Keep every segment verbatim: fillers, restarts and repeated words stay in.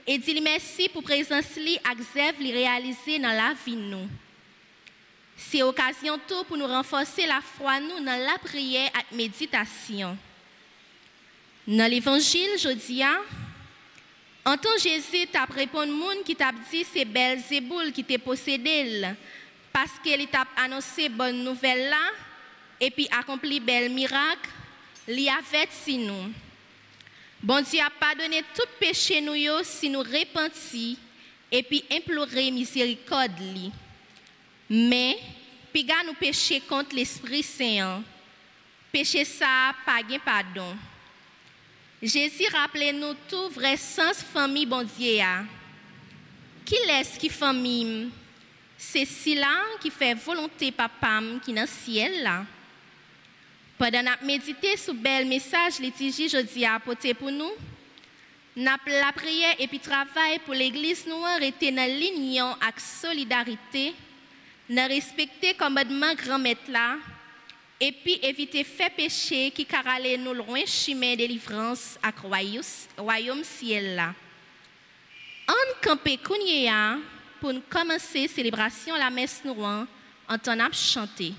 et dis merci pour présence li ak zèv li réalisé dans la vie nous. C'est occasion tout pour nous renforcer la foi nous dans la prière et la méditation. Dans l'évangile, je dis, en tant que Jésus t'a répondu monde qui t'a dit c'est Belzéboul qui t'a possédé parce qu'il t'a annoncé bonne nouvelle là et puis accompli bel miracle, li a fait si nous. Bon Dieu a pardonné tout péché nous yo si nous repentis et puis implorer miséricorde li. Mais puis gars nous péché contre l'Esprit Saint. Péché ça pas gain pardon. Jésus rappelle nous tout vrai sens famille bon Dieu a. Qui laisse qui famille? C'est cela qui fait volonté papam qui dans le ciel là. Pendant que nous méditer sur le bel message, liturgie jeudi à apporter pour nous, nous la prière et puis travail pour l'église nous rester dans l'union avec solidarité, nous respecter commandement grand maître là, et puis éviter faire péché qui carale nous loin chemin délivrance à royaume ciel là. On campé kounya pour nous commencer célébration la messe nous en temps chanter.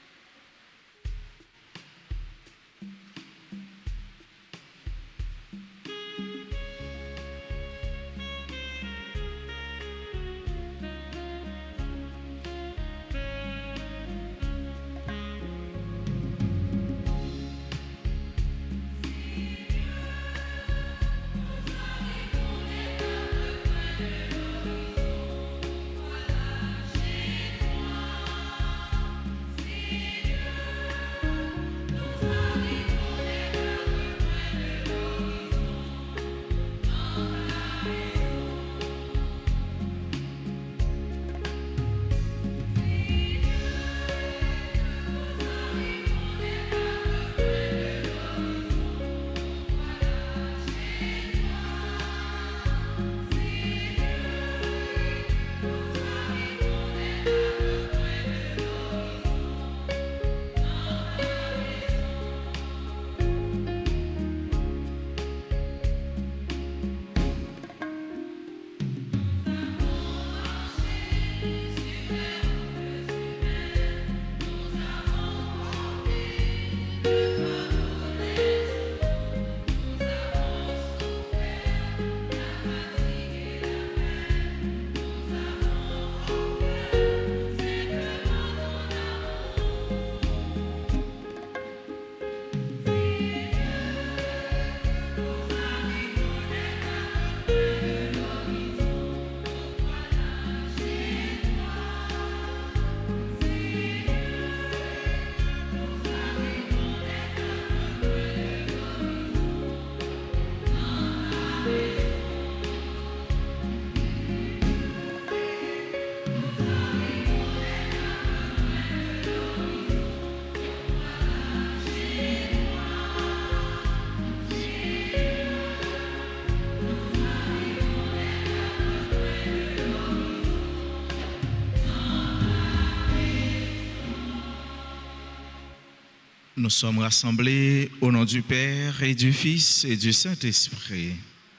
Nous sommes rassemblés au nom du Père et du Fils et du Saint-Esprit.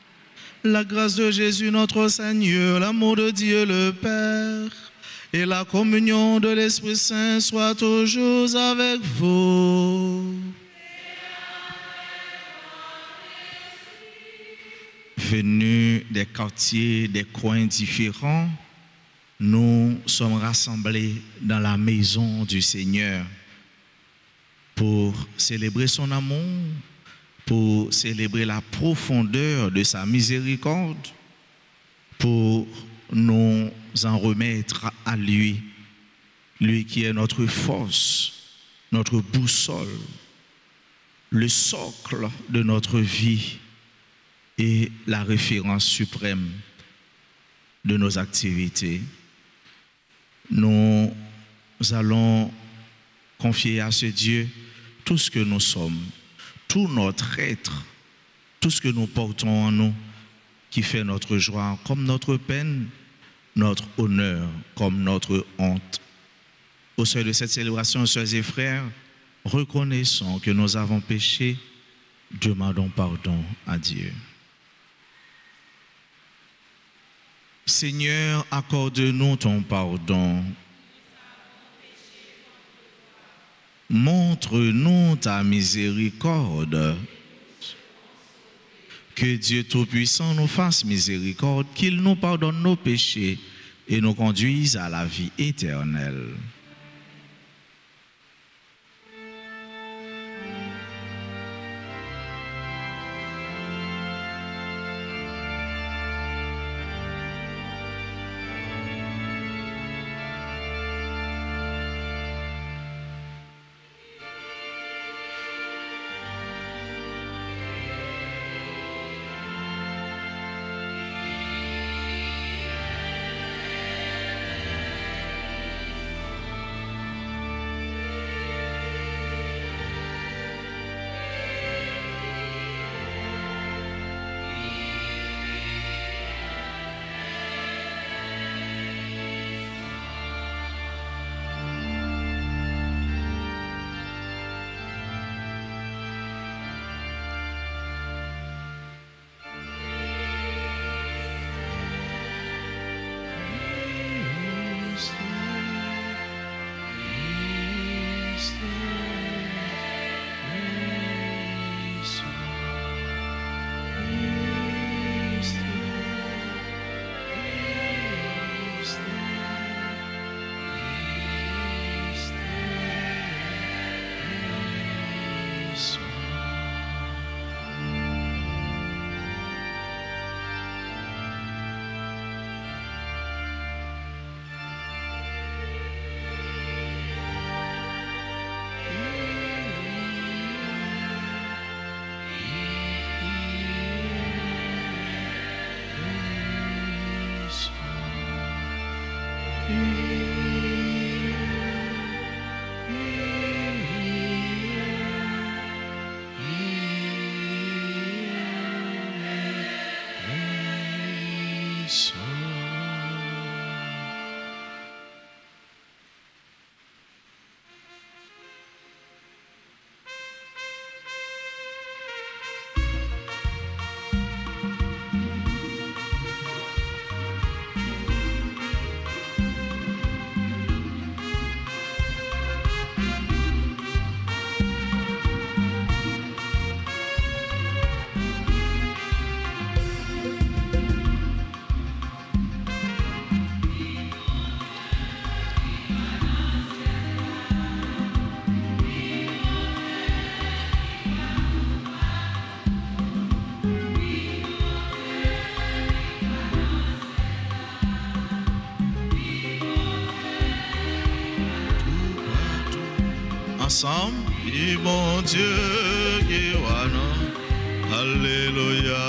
La grâce de Jésus notre Seigneur, l'amour de Dieu le Père et la communion de l'Esprit Saint soient toujours avec vous. Venus des quartiers, des coins différents, nous sommes rassemblés dans la maison du Seigneur pour célébrer son amour, pour célébrer la profondeur de sa miséricorde, pour nous en remettre à lui, lui qui est notre force, notre boussole, le socle de notre vie et la référence suprême de nos activités. Nous allons confier à ce Dieu tout ce que nous sommes, tout notre être, tout ce que nous portons en nous, qui fait notre joie comme notre peine, notre honneur comme notre honte. Au seuil de cette célébration, sœurs et frères, reconnaissons que nous avons péché, demandons pardon à Dieu. Seigneur, accorde-nous ton pardon. Montre-nous ta miséricorde. Que Dieu Tout-Puissant nous fasse miséricorde, qu'il nous pardonne nos péchés et nous conduise à la vie éternelle. Ensemble, et mon Dieu qui wana, alléluia,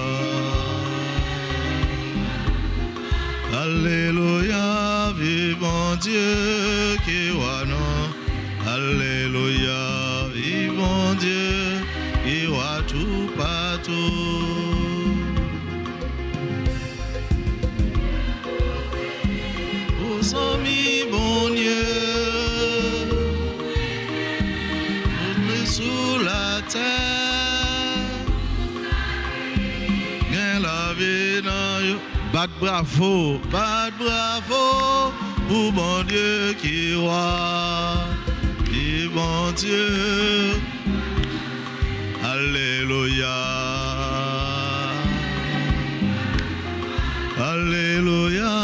alléluia, vive mon Dieu qui wana, alléluia, vive mon Dieu qui wa tout partout. Aux amis, bon Dieu. Sous la terre, gain la vie dans yo. Bat bravo, bat bravo pour mon Dieu qui roi, et mon Dieu, alléluia, alléluia,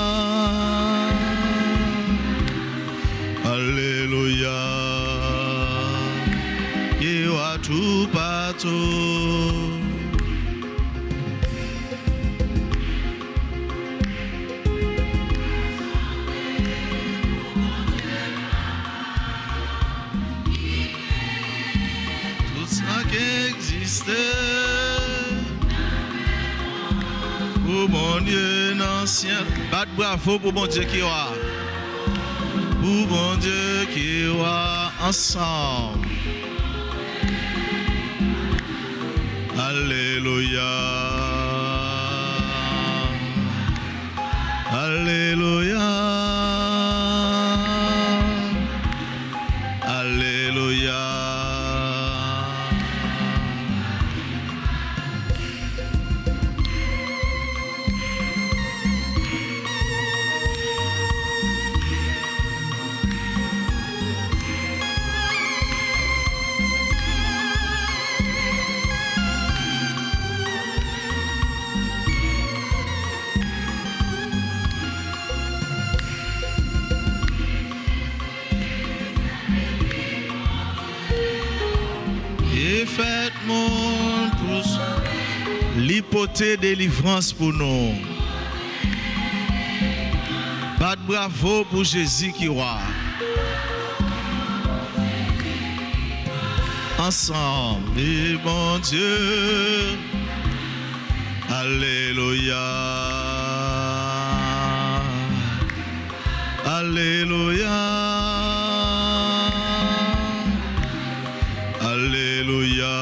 alléluia. Tout partout. Tout ça qui existe pour mon Dieu ancien. Bat bravo pour mon Dieu qui va. Pour mon Dieu qui va ensemble. Alléluia, alléluia, alléluia. monde pour l'hypothèse délivrance pour nous. Pas de bravo pour Jésus qui roi. Ensemble, et bon Dieu, alléluia, alléluia, alléluia,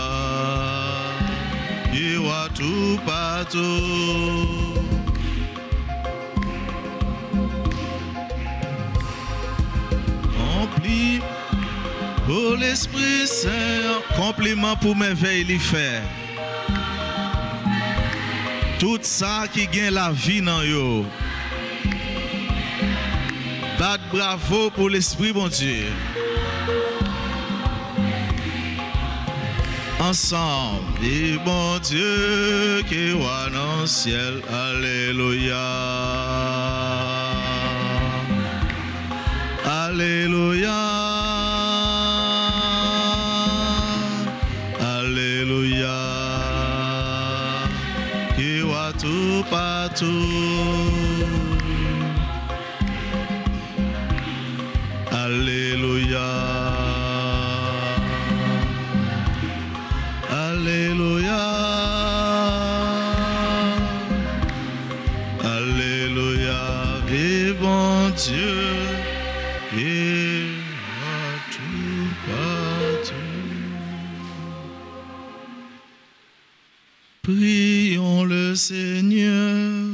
il roi tout partout. Compli pour l'Esprit Saint, compliment pour merveille lui faire. Tout ça qui gagne la vie dans yo. Bat bravo pour l'Esprit bon Dieu. Ensemble, et bon Dieu qui roi dans le ciel, alléluia. Alléluia. Alléluia. Qui roi tout partout. Alléluia. Alléluia. Alléluia. Vivant Dieu. Et à tout partout. Prions le Seigneur.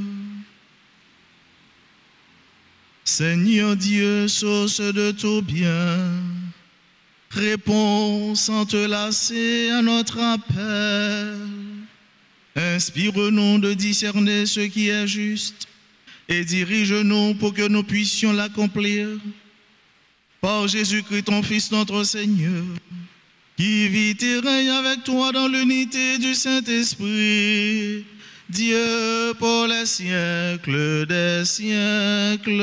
Seigneur Dieu, source de tout bien, réponds sans te lasser à notre appel. Inspire-nous de discerner ce qui est juste et dirige-nous pour que nous puissions l'accomplir. Par Jésus-Christ, ton Fils, notre Seigneur, qui vit et règne avec toi dans l'unité du Saint-Esprit, Dieu pour les siècles des siècles.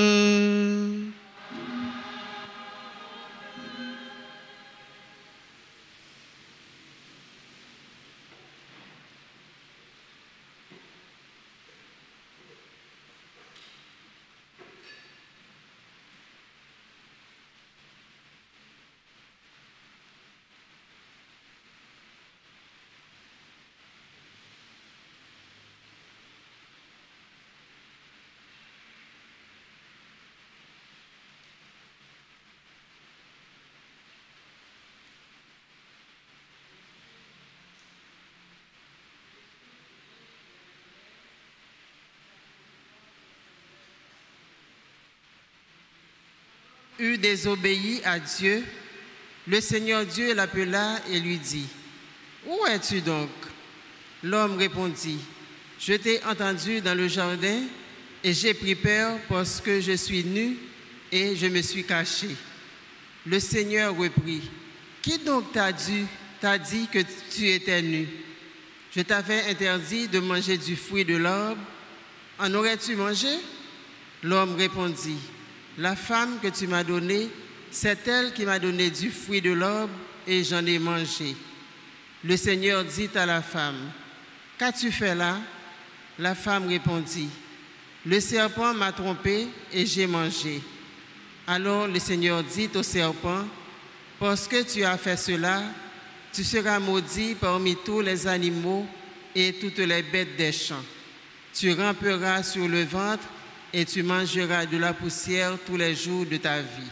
Eut désobéi à Dieu, le Seigneur Dieu l'appela et lui dit, « Où es-tu donc » L'homme répondit, « Je t'ai entendu dans le jardin et j'ai pris peur parce que je suis nu et je me suis caché. » Le Seigneur reprit, « Qui donc t'a dit, t'a dit que tu étais nu? Je t'avais interdit de manger du fruit de l'arbre. En aurais-tu mangé » L'homme répondit, « La femme que tu m'as donnée, c'est elle qui m'a donné du fruit de l'arbre et j'en ai mangé. » Le Seigneur dit à la femme, « Qu'as-tu fait là » La femme répondit, « Le serpent m'a trompé et j'ai mangé. » Alors le Seigneur dit au serpent, « Parce que tu as fait cela, tu seras maudit parmi tous les animaux et toutes les bêtes des champs. Tu ramperas sur le ventre et tu mangeras de la poussière tous les jours de ta vie.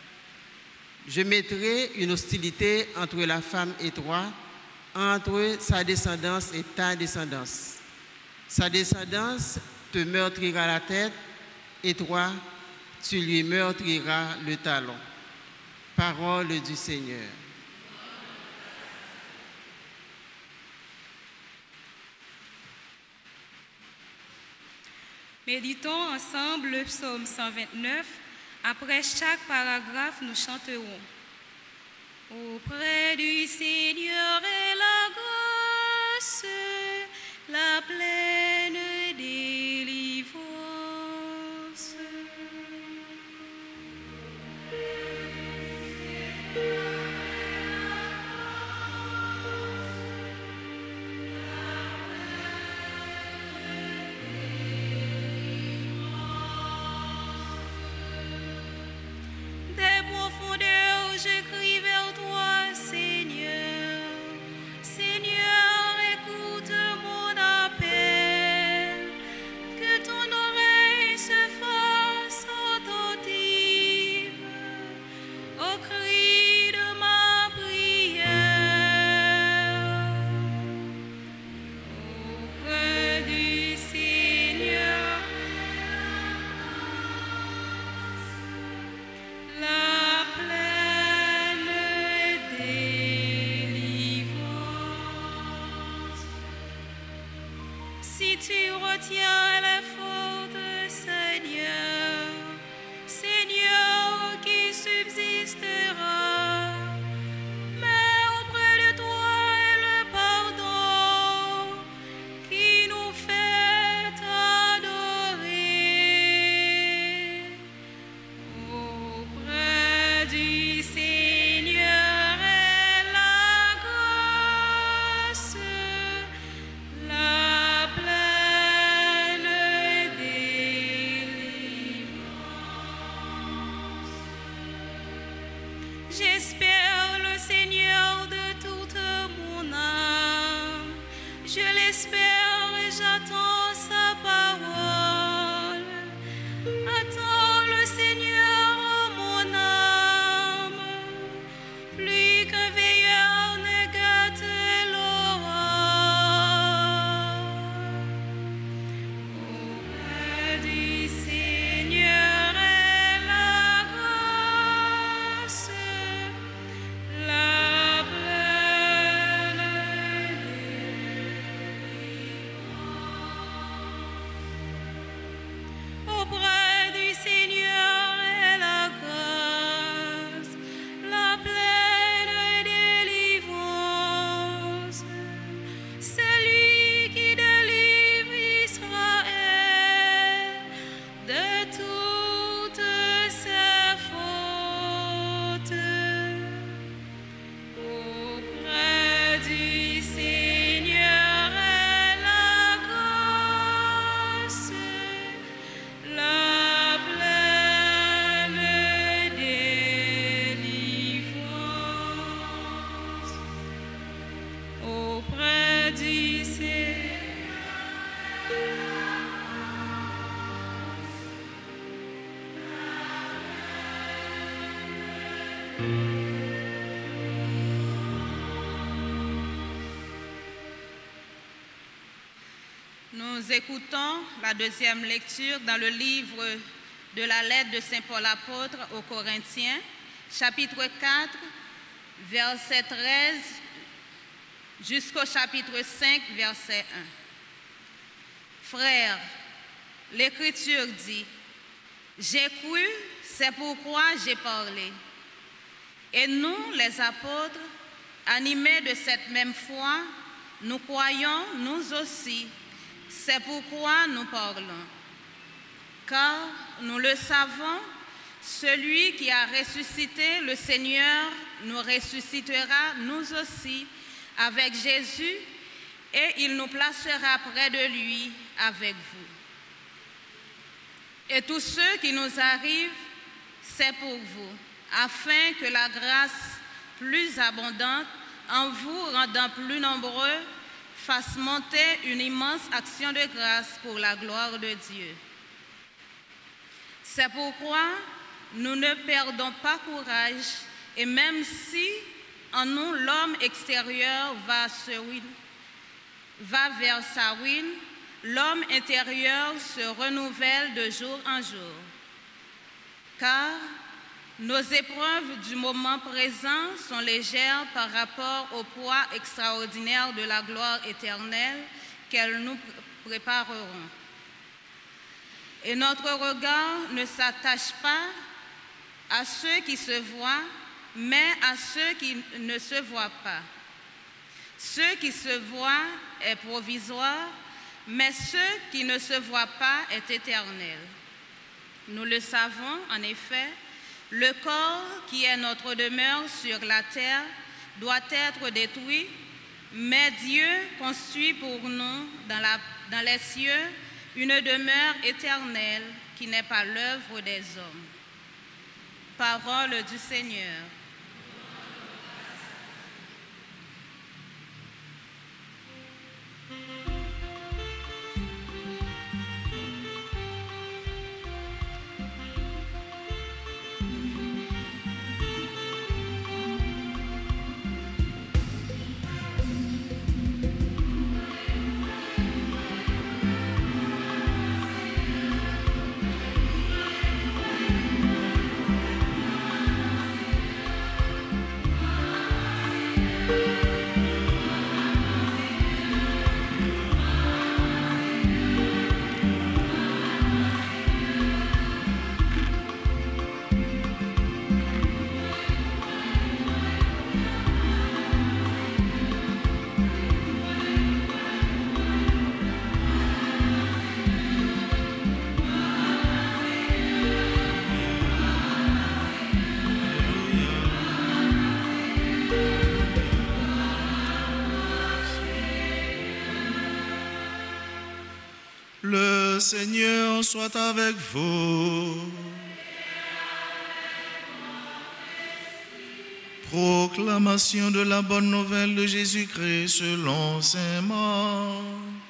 Je mettrai une hostilité entre la femme et toi, entre sa descendance et ta descendance. Sa descendance te meurtrira la tête et toi, tu lui meurtriras le talon. » Parole du Seigneur. Méditons ensemble le psaume cent vingt-neuf. Après chaque paragraphe, nous chanterons. Auprès du Seigneur est la grâce, la pleine délivrance. si tu retiens la faute, Seigneur, Seigneur qui subsistera, mais auprès de toi est le pardon qui nous fait adorer. Auprès du Seigneur est la grâce, la pleine délivrance. J'espère le Seigneur de toute mon âme, je l'espère et j'attends sa parole. Attends le Seigneur, oh mon âme, plus qu'un veilleur ne gâte l'aurore. Auprès du Seigneur est la grâce, la pleine délivrance. Auprès du Seigneur est la grâce, la pleine délivrance. C'est lui qui délivre Israël de toutes ses fautes. Auprès du Seigneur est la grâce, la pleine délivrance. Auprès du Seigneur. Nous écoutons la deuxième lecture dans le livre de la lettre de Saint Paul apôtre aux Corinthiens, chapitre quatre, verset treize, jusqu'au chapitre cinq, verset un. Frères, l'Écriture dit, « J'ai cru, c'est pourquoi j'ai parlé. » Et nous, les apôtres, animés de cette même foi, nous croyons, nous aussi, c'est pourquoi nous parlons. Car nous le savons, celui qui a ressuscité le Seigneur nous ressuscitera nous aussi avec Jésus et il nous placera près de lui avec vous. Et tout ce qui nous arrive, c'est pour vous, afin que la grâce plus abondante en vous rendant plus nombreux fasse monter une immense action de grâce pour la gloire de Dieu. C'est pourquoi nous ne perdons pas courage et même si en nous l'homme extérieur va, se ruine, va vers sa ruine, l'homme intérieur se renouvelle de jour en jour. Car nos épreuves du moment présent sont légères par rapport au poids extraordinaire de la gloire éternelle qu'elles nous prépareront. Et notre regard ne s'attache pas à ceux qui se voient, mais à ceux qui ne se voient pas. Ce qui se voit est provisoire, mais ce qui ne se voit pas est éternel. Nous le savons, en effet, le corps qui est notre demeure sur la terre doit être détruit, mais Dieu construit pour nous dans, la, dans les cieux une demeure éternelle qui n'est pas l'œuvre des hommes. Parole du Seigneur. Le Seigneur soit avec vous. Proclamation de la bonne nouvelle de Jésus-Christ selon saint Marc.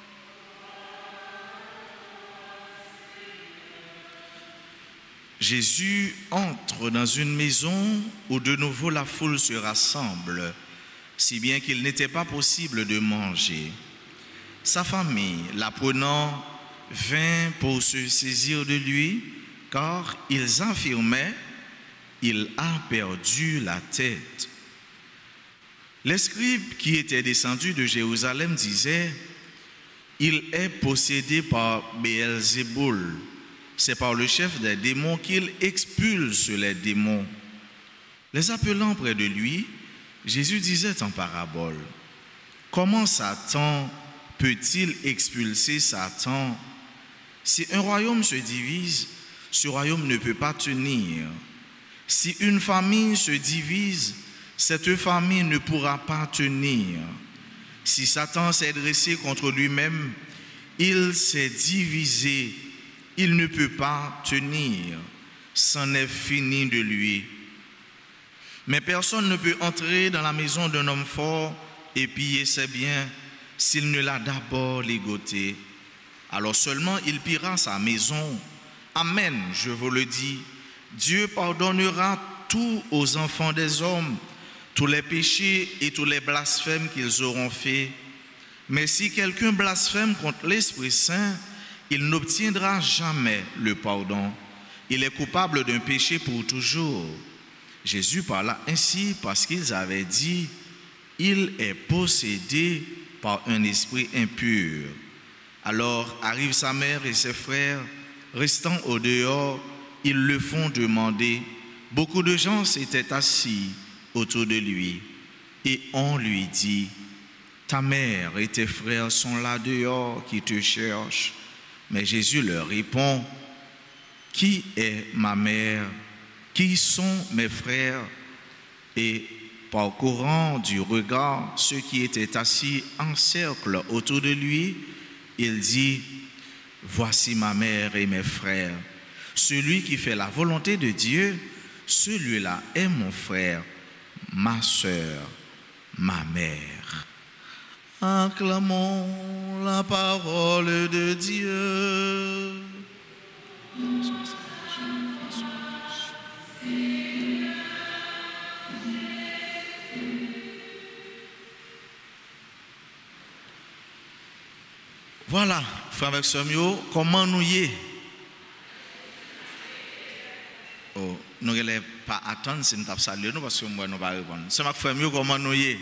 Jésus entre dans une maison où de nouveau la foule se rassemble, si bien qu'il n'était pas possible de manger. Sa famille, l'apprenant, vint pour se saisir de lui, car ils affirmaient: il a perdu la tête. Les scribes qui étaient descendus de Jérusalem disaient: il est possédé par Béelzéboul. C'est par le chef des démons qu'il expulse les démons. Les appelant près de lui, Jésus disait en parabole: comment Satan peut-il expulser Satan? Si un royaume se divise, ce royaume ne peut pas tenir. Si une famille se divise, cette famille ne pourra pas tenir. Si Satan s'est dressé contre lui-même, il s'est divisé, il ne peut pas tenir. C'en est fini de lui. Mais personne ne peut entrer dans la maison d'un homme fort et piller ses biens s'il ne l'a d'abord ligoté. Alors seulement il pillera sa maison. Amen, je vous le dis. Dieu pardonnera tout aux enfants des hommes, tous les péchés et tous les blasphèmes qu'ils auront faits. Mais si quelqu'un blasphème contre l'Esprit Saint, il n'obtiendra jamais le pardon. Il est coupable d'un péché pour toujours. Jésus parla ainsi parce qu'ils avaient dit: il est possédé par un esprit impur. Alors arrivent sa mère et ses frères, restant au dehors, ils le font demander. Beaucoup de gens s'étaient assis autour de lui et on lui dit: ta mère et tes frères sont là dehors qui te cherchent. Mais Jésus leur répond: qui est ma mère? Qui sont mes frères? Et parcourant du regard ceux qui étaient assis en cercle autour de lui, il dit: voici ma mère et mes frères. Celui qui fait la volonté de Dieu, celui-là est mon frère, ma sœur, ma mère. Acclamons la parole de Dieu. Voilà, frère avec Samuel, comment nous y est? Oh, nous ne allons pas attendre si nous avons salué nous parce que moi nous ne pas répondre. C'est ma frère, comment nous y est?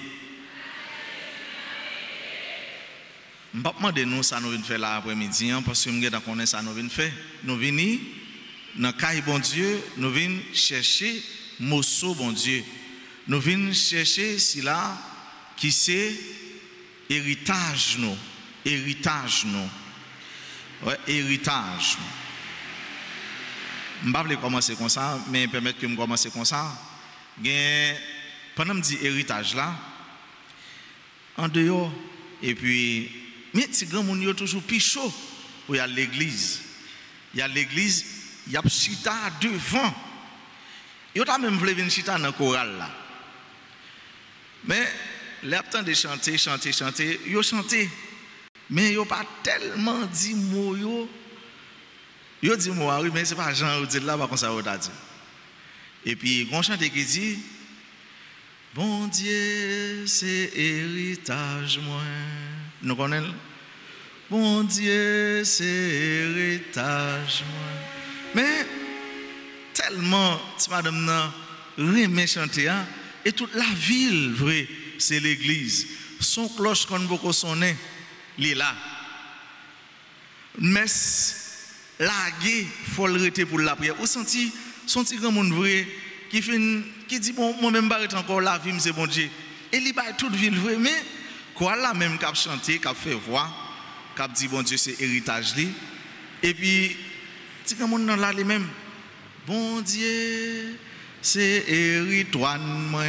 Je ne vais pas demander nous ça nous venons faire l'après-midi parce que nous connaissons ça nous venons faire. Nous venons dans le caille bon Dieu, nous venons chercher morceau bon Dieu. Nous venons chercher cela qui c'est héritage nous. Héritage nous. Ouais, héritage. Je ne vais pas commencer comme ça, mais permettre que je commence comme ça. Pendant que je dis héritage là, en dehors, et puis, mais si grand monde est toujours plus chaud pour y aller à l'église. Il y a l'église, il y a chita devant. Il y a même voulu venir chita dans le choral là. Mais les temps de chanter, chanter, chanter, ils chanté. Mais ils n'ont pas tellement dit mots. Ils ont dit mots, oui, mais ce n'est pas Jean qui dit là, par contre, ça va dire. Et puis, on chante qui dit: bon Dieu, c'est héritage, moi. Nous connaissons? Bon Dieu, c'est héritage, moi. Mais, tellement, si madame n'a rien chanté, et toute la ville, vrai, c'est l'église. Son cloche, quand beaucoup sonne, il est là. Mais, lagué, il faut le rester pour la prière. Vous sentez, sentez grand monde vrai qui fait qui dit bon moi-même barrette encore la vie c'est bon Dieu. Et il baille toute ville vrai mais quoi là même qu'a chanter, qu'a fait voix, qu'a dit bon Dieu c'est héritage li. Et puis petit grand monde là les mêmes bon Dieu c'est héritoire moi.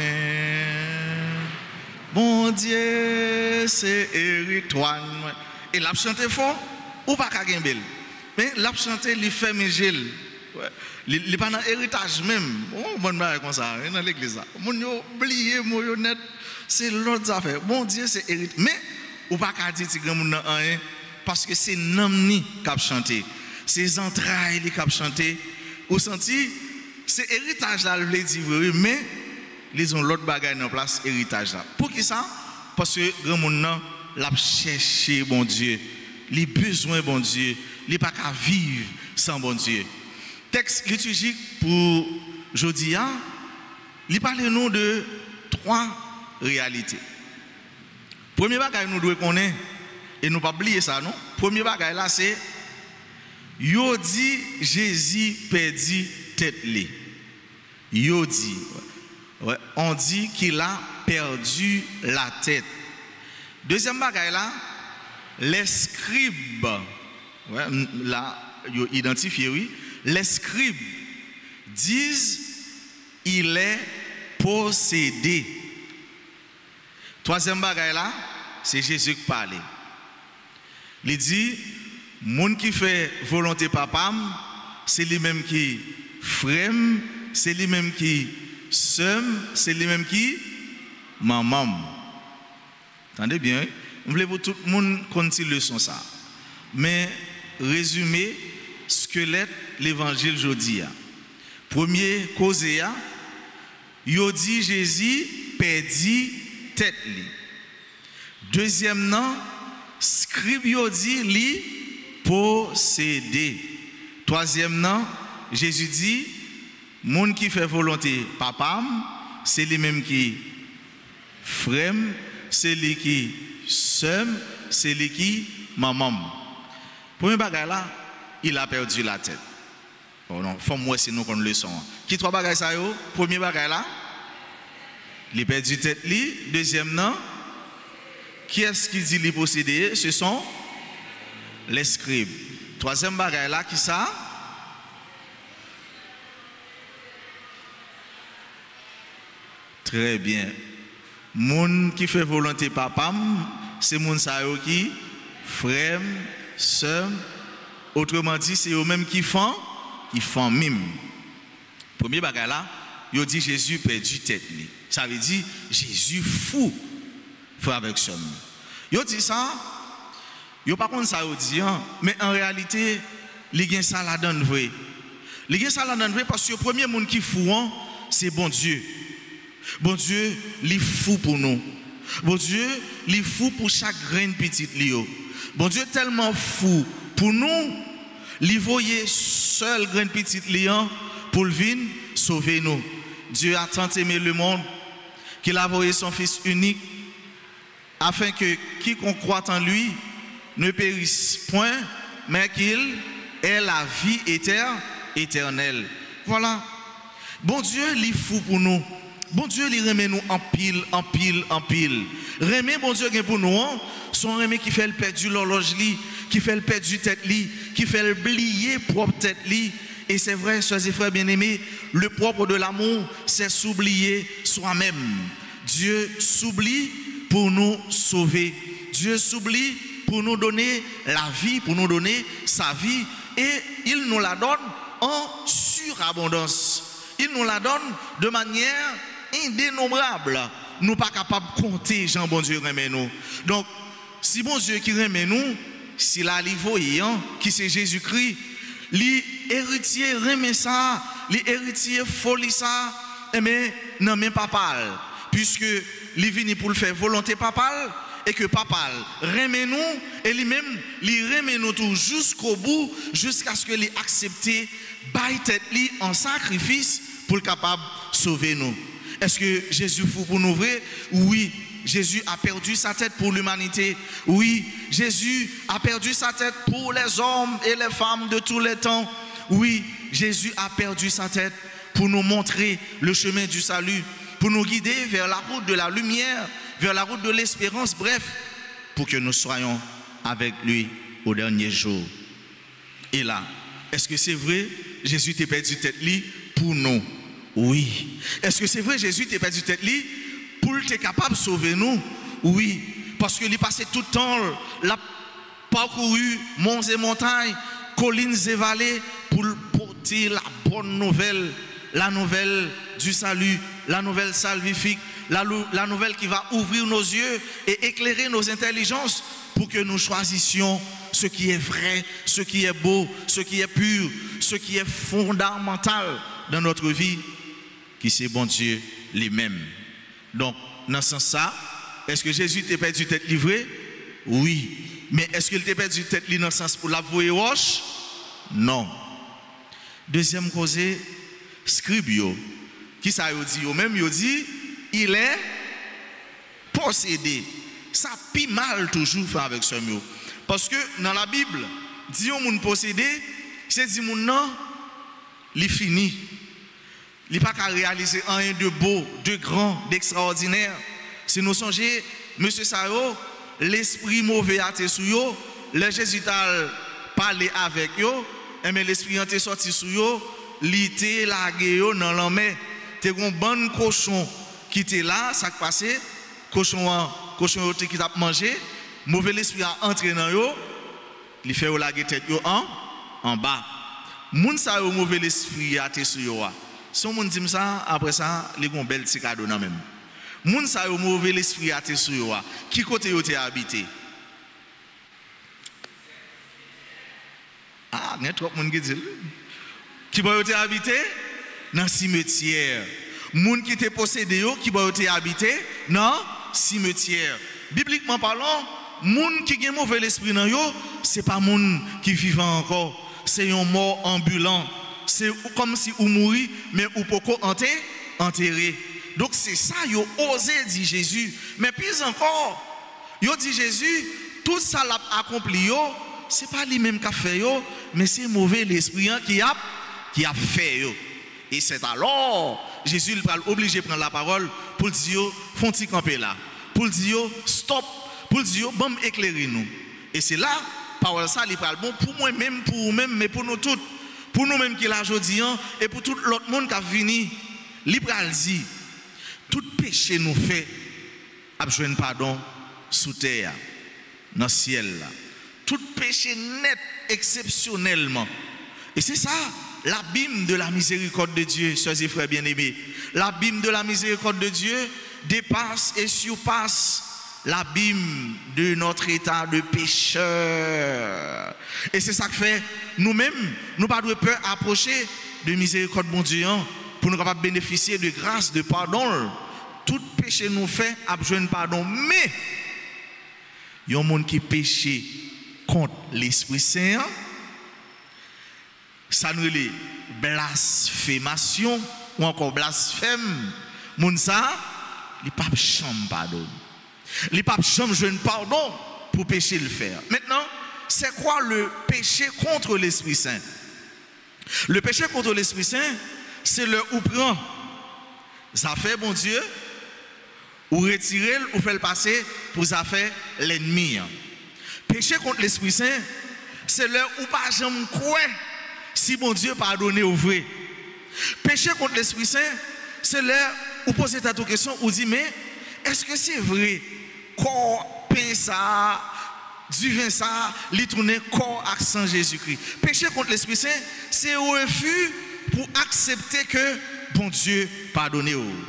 Bon Dieu c'est héritoire moi. Et l'a chanté fort ou pas qu'à gagner. Mais l'a chanté, il fait mes gels. Il n'est pas dans l'héritage même. On bon comme ça, dans l'église. Mon yo oublié, mon yo net, c'est l'autre affaire. Bon Dieu, c'est héritage. Mais ou pas qu'à dire que mon nan rien parce que c'est namni qui a chanté. C'est entrailles qui a chanté. Ou senti c'est héritage là le dire mais ils ont l'autre bagaille en place héritage là. Pour qui ça? Parce que grand monde nan l'a cherché bon Dieu. Les besoins bon Dieu, les pas qu'à vivre sans bon Dieu. Texte liturgique pour aujourd'hui, il parle nous de trois réalités. Premier bagage nous devons connaître et nous pas oublier ça non. Premier bagage là c'est yo dit Jésus perdit tête li. Yo dit ouais, on dit qu'il a perdu la tête. Deuxième bagage là les scribes ouais, là yo identifié oui. Les scribes disent il est possédé. Troisième bagaille là, c'est Jésus qui parle. Il dit, moun qui fait volonté papa, c'est lui-même qui frème, c'est lui-même qui somme, c'est lui-même qui maman. Attendez bien, je voulais pour tout le monde continue leçon ça. Mais résumé, squelette l'évangile aujourd'hui. Premier cause ya, yo dit Jésus perdit tête li. Deuxième non, scribe yo dit li possédé. Troisième non, Jésus dit moun qui fait volonté papa, c'est lui même qui frème, c'est lui qui sème, c'est lui qui maman. Premier bagage là, il a perdu la tête. Oh non, faut moi c'est nous qu'on le son. Qui trois bagages ça yo? Premier bagage là, il a perdu tête li. Deuxième non, qui est-ce qui dit les posséder? Ce sont les scribes. Troisième bagage là, qui ça? Très bien. Moun qui fait volonté papa, c'est moun sa yo qui frère, sœur. Autrement dit, c'est eux-mêmes qui font, qui font mime. Premier bagage là, ils dit Jésus perdu tête. Ça veut dire Jésus fou, frère avec son. Ils dit ça, ils pas contre ça, ils dit, mais en réalité, les gens ça la donne vrai. Les gens ça la donne vrai parce que le premier monde qui fou, c'est bon Dieu. Bon Dieu, il est fou pour nous. Bon Dieu, il est fou pour chaque graine petite lio. Bon Dieu tellement fou pour nous, il voyait seul graine petite lion pour venir sauver nous. Dieu a tant aimé le monde qu'il a envoyé son Fils unique afin que quiconque croit en lui ne périsse point, mais qu'il ait la vie éternelle. Voilà. Bon Dieu, il est fou pour nous. Bon Dieu, il remet nous en pile, en pile, en pile. Remet, bon Dieu, pour nous, son remet qui fait le perdu l'horloge, qui fait le perdu tête, qui fait le blier propre tête. Et c'est vrai, soeurs et frères bien-aimés, le propre de l'amour, c'est s'oublier soi-même. Dieu s'oublie pour nous sauver. Dieu s'oublie pour nous donner la vie, pour nous donner sa vie. Et il nous la donne en surabondance. Il nous la donne de manière indénombrable. Nous pas capables de compter, Jean bon Dieu remet nous. Donc, si bon Dieu qui remet nous, si la voyant qui c'est Jésus-Christ, l'héritier remet ça, l'héritier folie ça, et mais non même pas parle, puisque il vient pour le faire volonté papale et que papal remet nous et lui-même il remet nous tout jusqu'au bout, jusqu'à ce que il accepte bail tête li en sacrifice pour le capable sauver nous. Est-ce que Jésus fou pour nous vrai? Oui. Jésus a perdu sa tête pour l'humanité. Oui, Jésus a perdu sa tête pour les hommes et les femmes de tous les temps. Oui, Jésus a perdu sa tête pour nous montrer le chemin du salut, pour nous guider vers la route de la lumière, vers la route de l'espérance, bref, pour que nous soyons avec lui au dernier jour. Et là, est-ce que c'est vrai, Jésus t'a perdu tête li pour nous? Oui. Est-ce que c'est vrai, Jésus t'a perdu tête li pour être capable de sauver nous? Oui. Parce qu'il est passé tout le temps, la parcouru monts et montagnes, collines et vallées pour porter la bonne nouvelle, la nouvelle du salut, la nouvelle salvifique, la, la nouvelle qui va ouvrir nos yeux et éclairer nos intelligences pour que nous choisissions ce qui est vrai, ce qui est beau, ce qui est pur, ce qui est fondamental dans notre vie, qui c'est bon Dieu lui-même. Donc, dans ce sens-là, est-ce que Jésus t'a perdu tête livrée? Oui. Mais est-ce qu'il t'a perdu tête livrée dans le sens pour la voyer roche? Non. Deuxième cause, scribio. Qui ça y dit? Au même, il dit, il est possédé. Ça pis mal toujours fait avec ce mot. Parce que dans la Bible, dit on possédé, c'est dit mon non, il fini. Il n'est pas qu'à réaliser rien de beau, de grand, d'extraordinaire. Si nous songeons, monsieur Sao, l'esprit mauvais a été sur eux, le Jésus a parlé avec eux, mais l'esprit a été sorti sur eux, il était lagué dans la main. Il y a un bon cochon qui était là, ça qui passé, cochon cochon qui a mangé, mauvais esprit a entré dans eux, il fait laguer tête en en bas. Moun sa yo mauvais esprit a été sur eux. Si on dit ça, après ça, les ont bel petit cadeau dans même. Moun sa yo mauvais esprit a été sur eux. Qui côté yo te habité? Ah, il y a trop de monde qui dit. Qui va te habité? Dans le cimetière. Moun qui te possédé yo, qui va te habité? Dans le cimetière. Bibliquement parlant, moun qui a mauvais esprit dans yo, c'est pas moun qui vivant encore. C'est un mort ambulant. C'est comme si vous mourriez, mais vous pouvez enterrer. Donc c'est ça, vous osé dire Jésus. Mais puis encore, vous dit Jésus, tout ça l'a accompli, ce n'est pas lui-même qui a fait, mais c'est mauvais l'esprit qui a, qui a fait. Et c'est alors, Jésus est obligé de prendre la parole pour dire, font-ils camper là? Pour dire, stop, pour dire, bon, éclairez-nous. Et c'est là, parole ça, il parle bon pour moi-même, pour vous-même, mais pour nous tous. Pour nous-mêmes qui l'a aujourd'hui et pour tout l'autre monde qui a fini, l'Ibral dit, tout péché nous fait, abjoindre pardon sous terre, dans le ciel. Tout péché net, exceptionnellement. Et c'est ça, l'abîme de la miséricorde de Dieu, soeurs et frères bien-aimés. L'abîme de la miséricorde de Dieu dépasse et surpasse l'abîme de notre état de pécheur. Et c'est ça que fait, nous-mêmes, nous pas de peur approcher de miséricorde bon Dieu pour nous capables bénéficier de grâce, de pardon. Tout péché nous fait abjoindre pardon. Mais, il y a un monde qui péche contre l'Esprit Saint. Ça nous dit blasphémation ou encore blasphème. Moun ça, il pas chambre pardon. Les papes jamais jouent pardon pour pécher le faire. Maintenant, c'est quoi le péché contre l'Esprit Saint? Le péché contre l'Esprit Saint, c'est le ou prend. Ça fait bon Dieu, ou retirer, ou faire le passer pour ça fait l'ennemi. Péché contre l'Esprit Saint, c'est le ou pas jamais quoi si bon Dieu pardonne au vrai. Péché contre l'Esprit Saint, c'est le ou poser ta question ou dit mais est-ce que c'est vrai? Corps, pain ça, du vin ça, li tourner corps accent Jésus-Christ. Péché contre l'Esprit Saint, c'est un refus pour accepter que bon Dieu pardonne.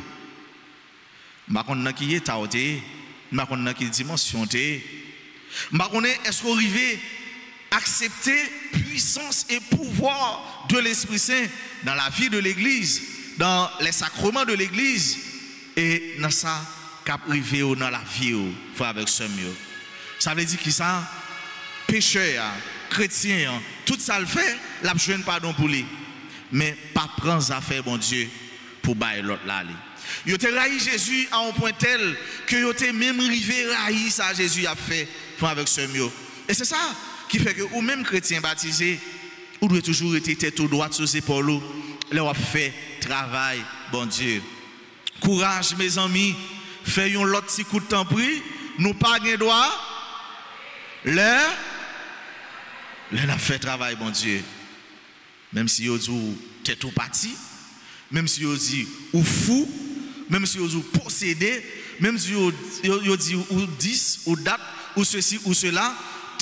Ma connait qui est taoté, ma connait qui dimension té. Ma connait est-ce qu'on arrive accepter puissance et pouvoir de l'Esprit Saint dans la vie de l'église, dans les sacrements de l'église et dans ça cap rivé dans la vie frère avec ce mieux. Ça veut dire qui ça pécheur, chrétien, tout ça le fait, l'a joindre pardon pour lui. Mais pas prendre affaire bon Dieu pour bailler l'autre là. Yo te raï Jésus à un point tel que yo te même rivé raï ça Jésus a fait frère avec ce mieux. Et c'est ça qui fait que ou même chrétien baptisé, ou doit toujours être tête au droit sur ses épaules, leur fait travail bon Dieu. Courage mes amis. Faisons l'autre petit coup de temps pris, nous pas de droit. L'heure, l'heure a fait travail, bon Dieu. Même si vous dites t'es tout parti, même si vous dites ou fou, même si vous dites possédé, même si vous dites ou dix, ou date, ou ceci, ou cela,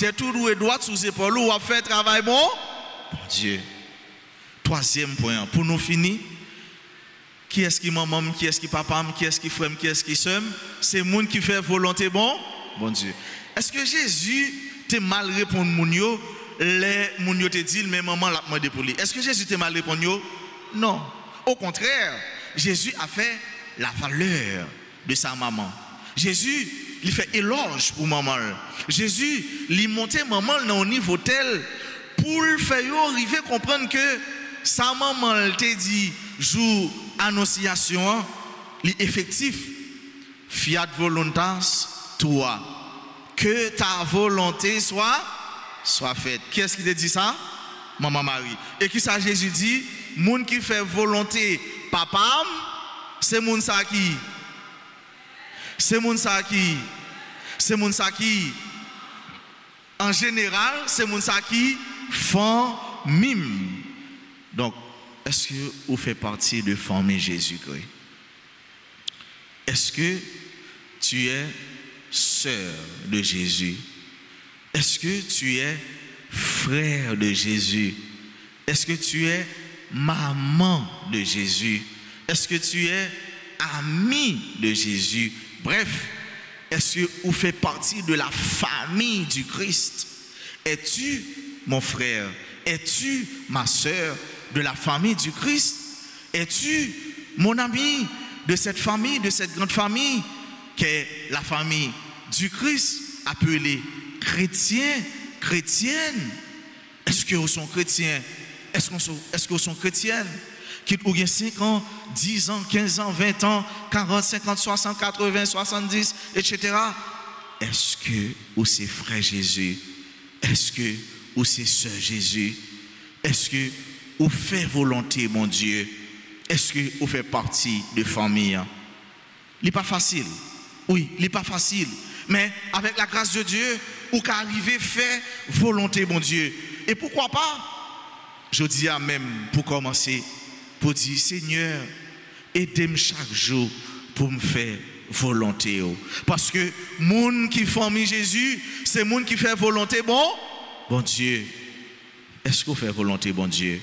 t'es tout doué droit sous épaule ou a fait travail bon? Bon Dieu. Troisième point, pour nous finir, qui est-ce qui maman, qui est-ce qui papa, qui est-ce qui frère, qui est-ce qui soeur? C'est monde qui fait volonté bon? Bon Dieu. Est-ce que Jésus t'a mal répondu moun yo, les moun yo te dit mais maman l'a demandé pour lui? Est-ce que Jésus t'a mal répondu? Non. Au contraire, Jésus a fait la valeur de sa maman. Jésus, il fait éloge pour maman. Jésus, il montait maman dans un niveau tel pour le faire arriver à comprendre que sa maman t'a dit jour annonciation, l'effectif, fiat voluntas toi, que ta volonté soit soit faite. Qui est-ce qui te dit ça? Maman Marie. Et qui ça Jésus dit? Moun qui fait volonté papa, c'est moun ça qui c'est moun ça qui c'est moun ça qui en général c'est moun ça qui font mime. Donc est-ce que vous faites partie de famille Jésus-Christ? Est-ce que tu es sœur de Jésus? Est-ce que tu es frère de Jésus? Est-ce que tu es maman de Jésus? Est-ce que tu es ami de Jésus? Bref, est-ce que vous faites partie de la famille du Christ? Es-tu mon frère? Es-tu ma sœur de la famille du Christ? Es-tu mon ami de cette famille, de cette grande famille qu'est la famille du Christ, appelée chrétien, chrétienne? Est-ce que vous sont chrétiens? Est-ce que sont, est-ce que vous sont chrétiennes? Qui ont cinq ans, dix ans, quinze ans, vingt ans, quarante, cinquante, soixante, quatre-vingts, soixante-dix, et cetera. Est-ce que vous c'est frère Jésus? Est-ce que vous c'est sœur Jésus? Est-ce que vous faites volonté, mon Dieu? Est-ce que vous faites partie de famille? Il n'est pas facile. Oui, il n'est pas facile. Mais avec la grâce de Dieu, vous arrivez à faire volonté, mon Dieu. Et pourquoi pas? Je dis à même, pour commencer, pour dire, Seigneur, aidez-moi chaque jour pour me faire volonté. Parce que moun qui famille Jésus, c'est moun qui fait volonté, bon? Bon Dieu. Est-ce que vous faites volonté, bon Dieu?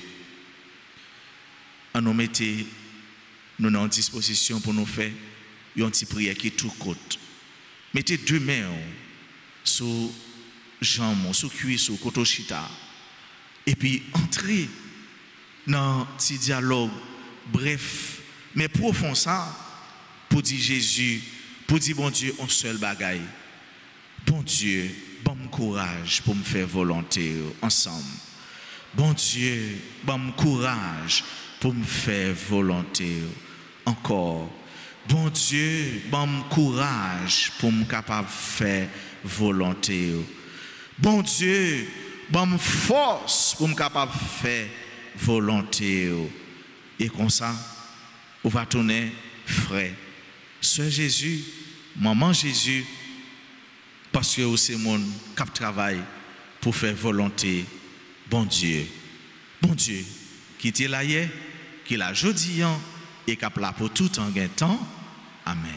On nous mettez nous en disposition pour nous faire une petite prière qui est tout côte. Mettez deux mains sur jambes, sur cuisse, sur kotoshita. Et puis entrez dans un petit dialogue bref, mais profond ça, pour dire Jésus, pour dire bon Dieu, un seul bagaille. Bon Dieu, bon courage pour me faire volonté ensemble. Bon Dieu, bon courage pour me faire volonté encore. Bon Dieu, bon courage pour me capable de faire volonté. Bon Dieu, bon force pour me capable de faire volonté. Et comme ça, on va tourner frère, sœur Jésus, maman Jésus, parce que c'est mon cap travail pour faire volonté. Bon Dieu, bon Dieu, qui était là hier, qui l'a jeudi et qui est là pour tout en gain temps. Amen.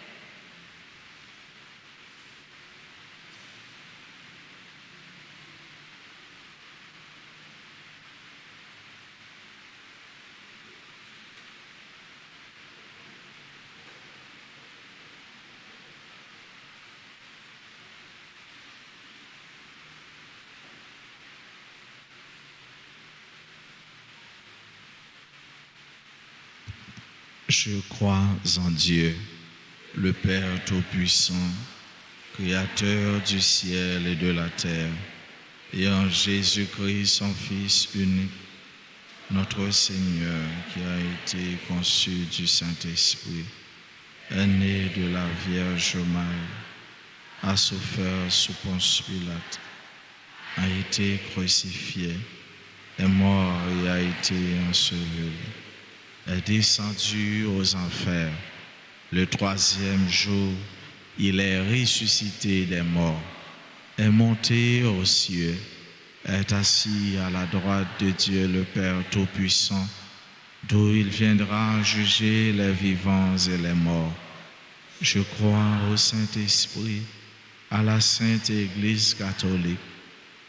Je crois en Dieu, le Père Tout-Puissant, Créateur du ciel et de la terre, et en Jésus-Christ, son Fils unique, notre Seigneur, qui a été conçu du Saint-Esprit, est né de la Vierge Marie, a souffert sous Ponce Pilate, a été crucifié, est mort et a été enseveli, est descendu aux enfers. Le troisième jour, il est ressuscité des morts, est monté aux cieux, est assis à la droite de Dieu le Père Tout-Puissant, d'où il viendra juger les vivants et les morts. Je crois au Saint-Esprit, à la Sainte Église catholique,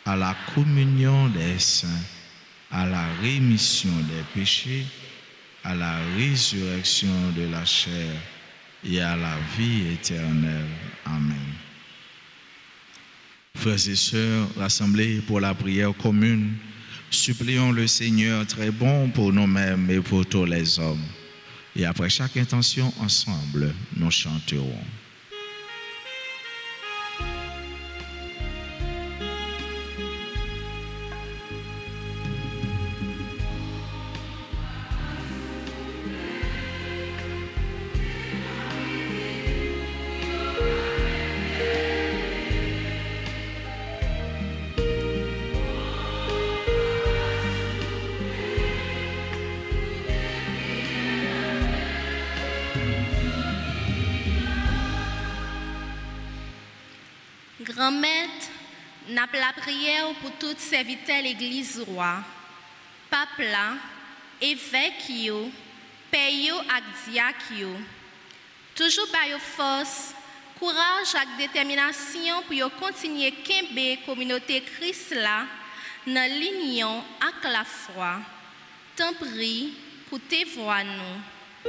à la communion des saints, à la rémission des péchés, à la résurrection de la chair et à la vie éternelle. Amen. Frères et sœurs, rassemblés pour la prière commune, supplions le Seigneur très bon pour nous-mêmes et pour tous les hommes. Et après chaque intention, ensemble, nous chanterons. Grand-maître, n'a la prière pour tout serviteur l'église roi, pape là, évêque yo, père yo ak diak yo. Toujours par yo force, courage ak détermination pour yo continuer kembe communauté Christ là dans l'union ak la foi. Tant prie pour te voir nous.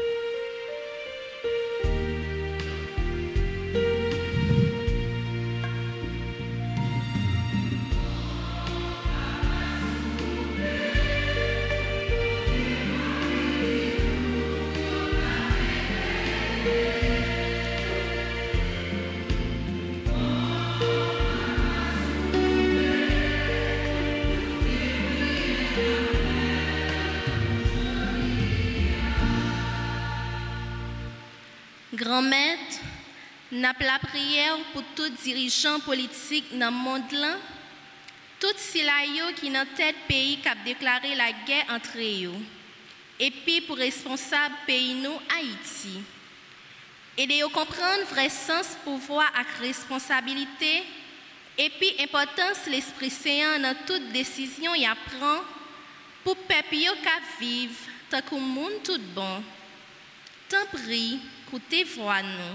Grand-maître, n'a la prière pour tous dirigeants politiques dans le monde là, tout silayo qui dans tête pays qui a déclaré la guerre entre eux, et puis pour responsable pays nous Haïti. Aidez à comprendre vrai sens pouvoir et responsabilité, et puis importance l'Esprit Saint dans toute décision y apprend pour peuple qu'à vivre tant que monde tout bon. Tant prie. Écoutez, voix-nous.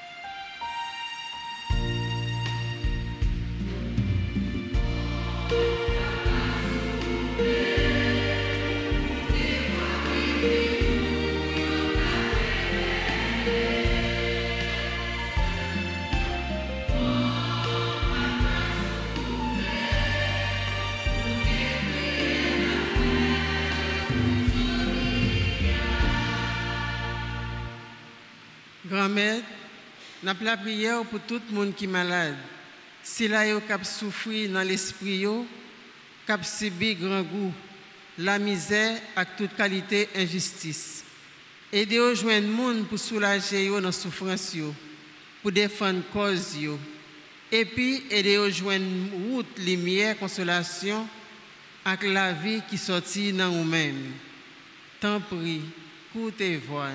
Grand-mère, n'a la prière pour tout le monde qui est malade. Si là yo cap souffrir dans l'esprit yo, cap subir grand goût, la misère avec toute qualité injustice. Aidez au joindre monde pour soulager yo dans souffrance yo, pour défendre cause yo. Et puis aider au joindre route lumière consolation avec la vie qui sortit dans nous-mêmes. Tant prie, écoutez voix.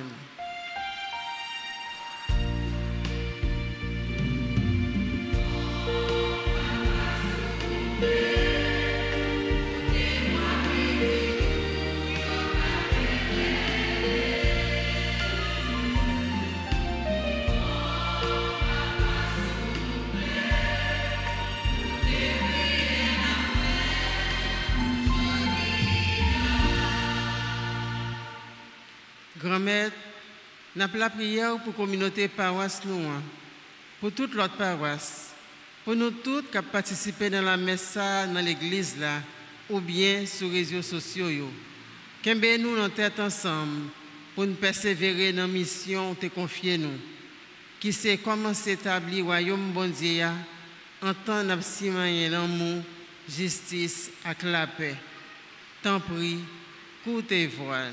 Grand-mère, n'a la prière pour la communauté paroisse nous, pour toute l'autre paroisse, pour nous toutes qui participent dans la messe dans l'église là, ou bien sur les réseaux sociaux. Qu'embé nous en tête ensemble pour nous persévérer dans la mission te confier nous, qui sait comment s'établir le royaume bon Dieu en temps d'absiment l'amour, justice et la paix. Tant prie, écoutez voix.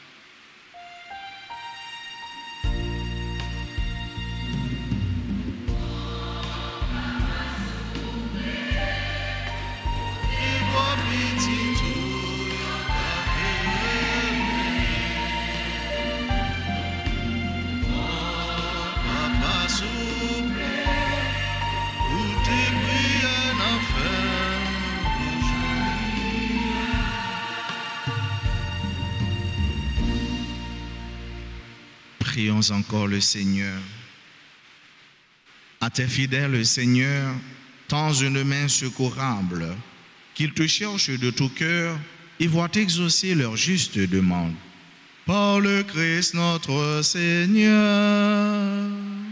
Prions encore le Seigneur. À tes fidèles, Seigneur, tends une main secourable qu'ils te cherchent de tout cœur et voient exaucer leurs justes demandes. Par le Christ notre Seigneur.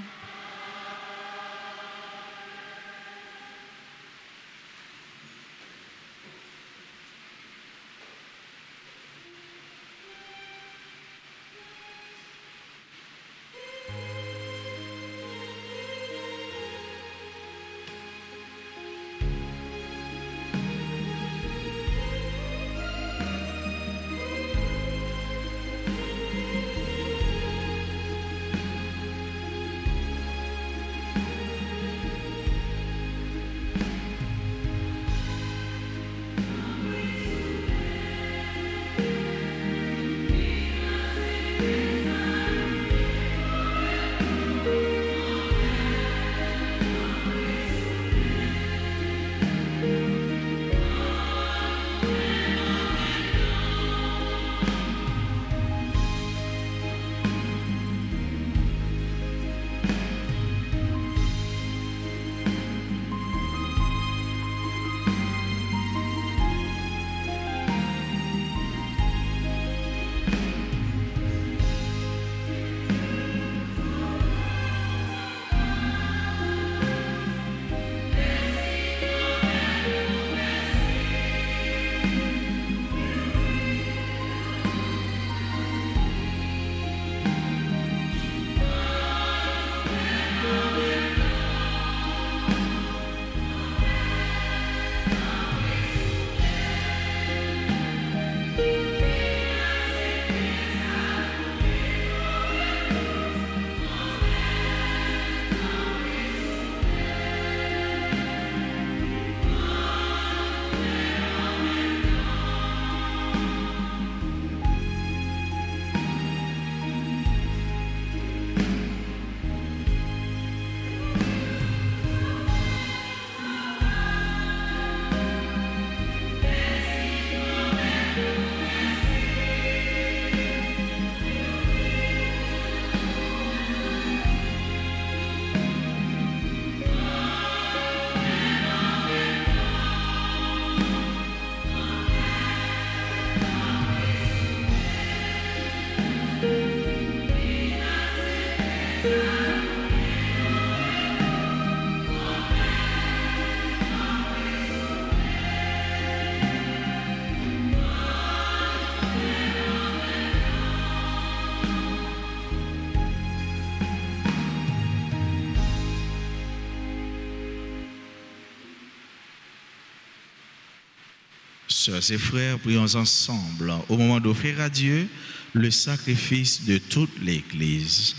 Sœurs et frères, prions ensemble au moment d'offrir à Dieu le sacrifice de toute l'Église.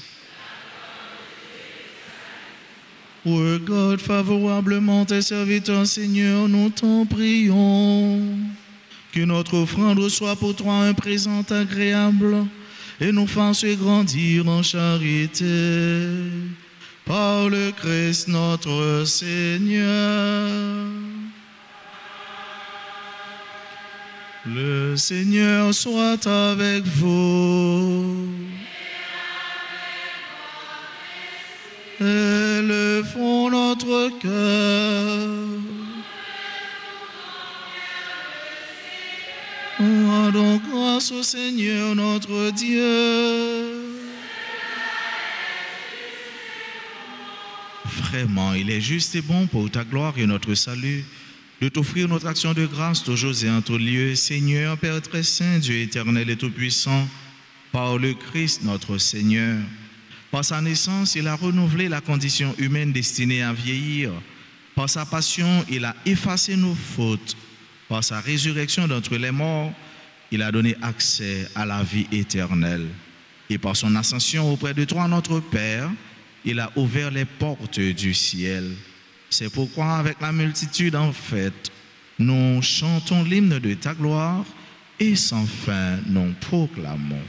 Regarde favorablement tes serviteurs, Seigneur, nous t'en prions. Que notre offrande soit pour toi un présent agréable et nous fasse grandir en charité. Par le Christ notre Seigneur. Le Seigneur soit avec vous. Élevons notre cœur. Rendons grâce au Seigneur notre Dieu. Vraiment, il est juste et bon pour ta gloire et notre salut de t'offrir notre action de grâce toujours et en tout lieu, Seigneur, Père très saint, Dieu éternel et tout-puissant, par le Christ notre Seigneur. Par sa naissance, il a renouvelé la condition humaine destinée à vieillir. Par sa passion, il a effacé nos fautes. Par sa résurrection d'entre les morts, il a donné accès à la vie éternelle. Et par son ascension auprès de toi, notre Père, il a ouvert les portes du ciel. C'est pourquoi, avec la multitude en fête, nous chantons l'hymne de ta gloire et sans fin nous proclamons.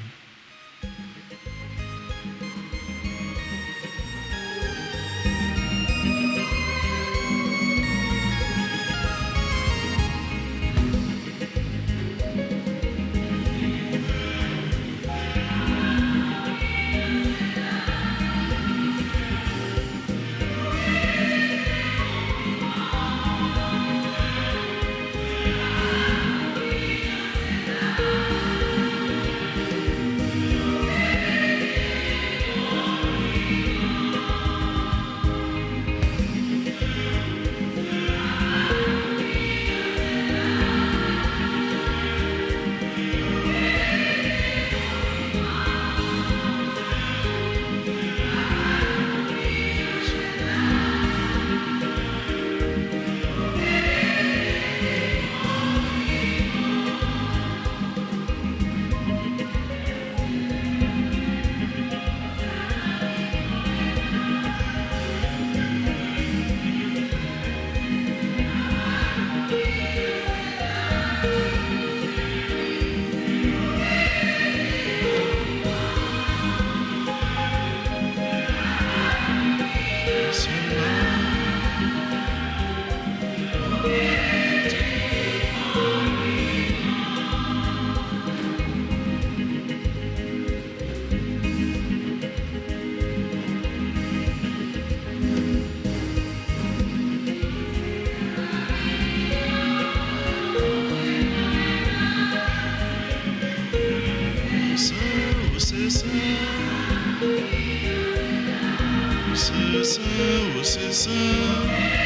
au Saint, oh c'est Saint.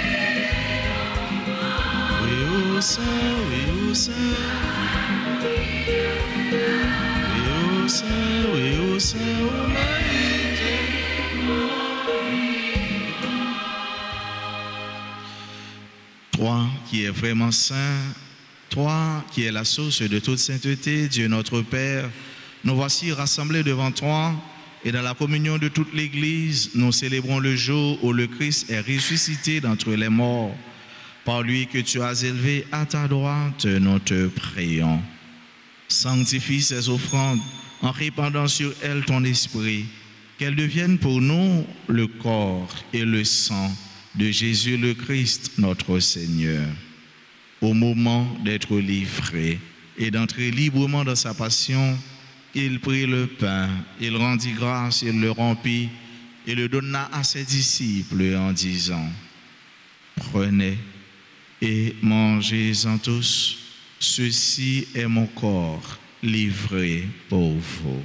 Oui, au Saint, oui, au Saint. Oui, au Saint, oui, au Saint, oh Marie. Toi qui es vraiment saint, toi qui es la source de toute sainteté, Dieu notre Père, nous voici rassemblés devant toi et dans la communion de toute l'Église, nous célébrons le jour où le Christ est ressuscité d'entre les morts. Par lui que tu as élevé à ta droite, nous te prions. Sanctifie ces offrandes en répandant sur elles ton esprit, qu'elles deviennent pour nous le corps et le sang de Jésus le Christ, notre Seigneur. Au moment d'être livré et d'entrer librement dans sa passion, il prit le pain, il rendit grâce, il le rompit et le donna à ses disciples en disant: prenez et mangez-en tous, ceci est mon corps livré pour vous.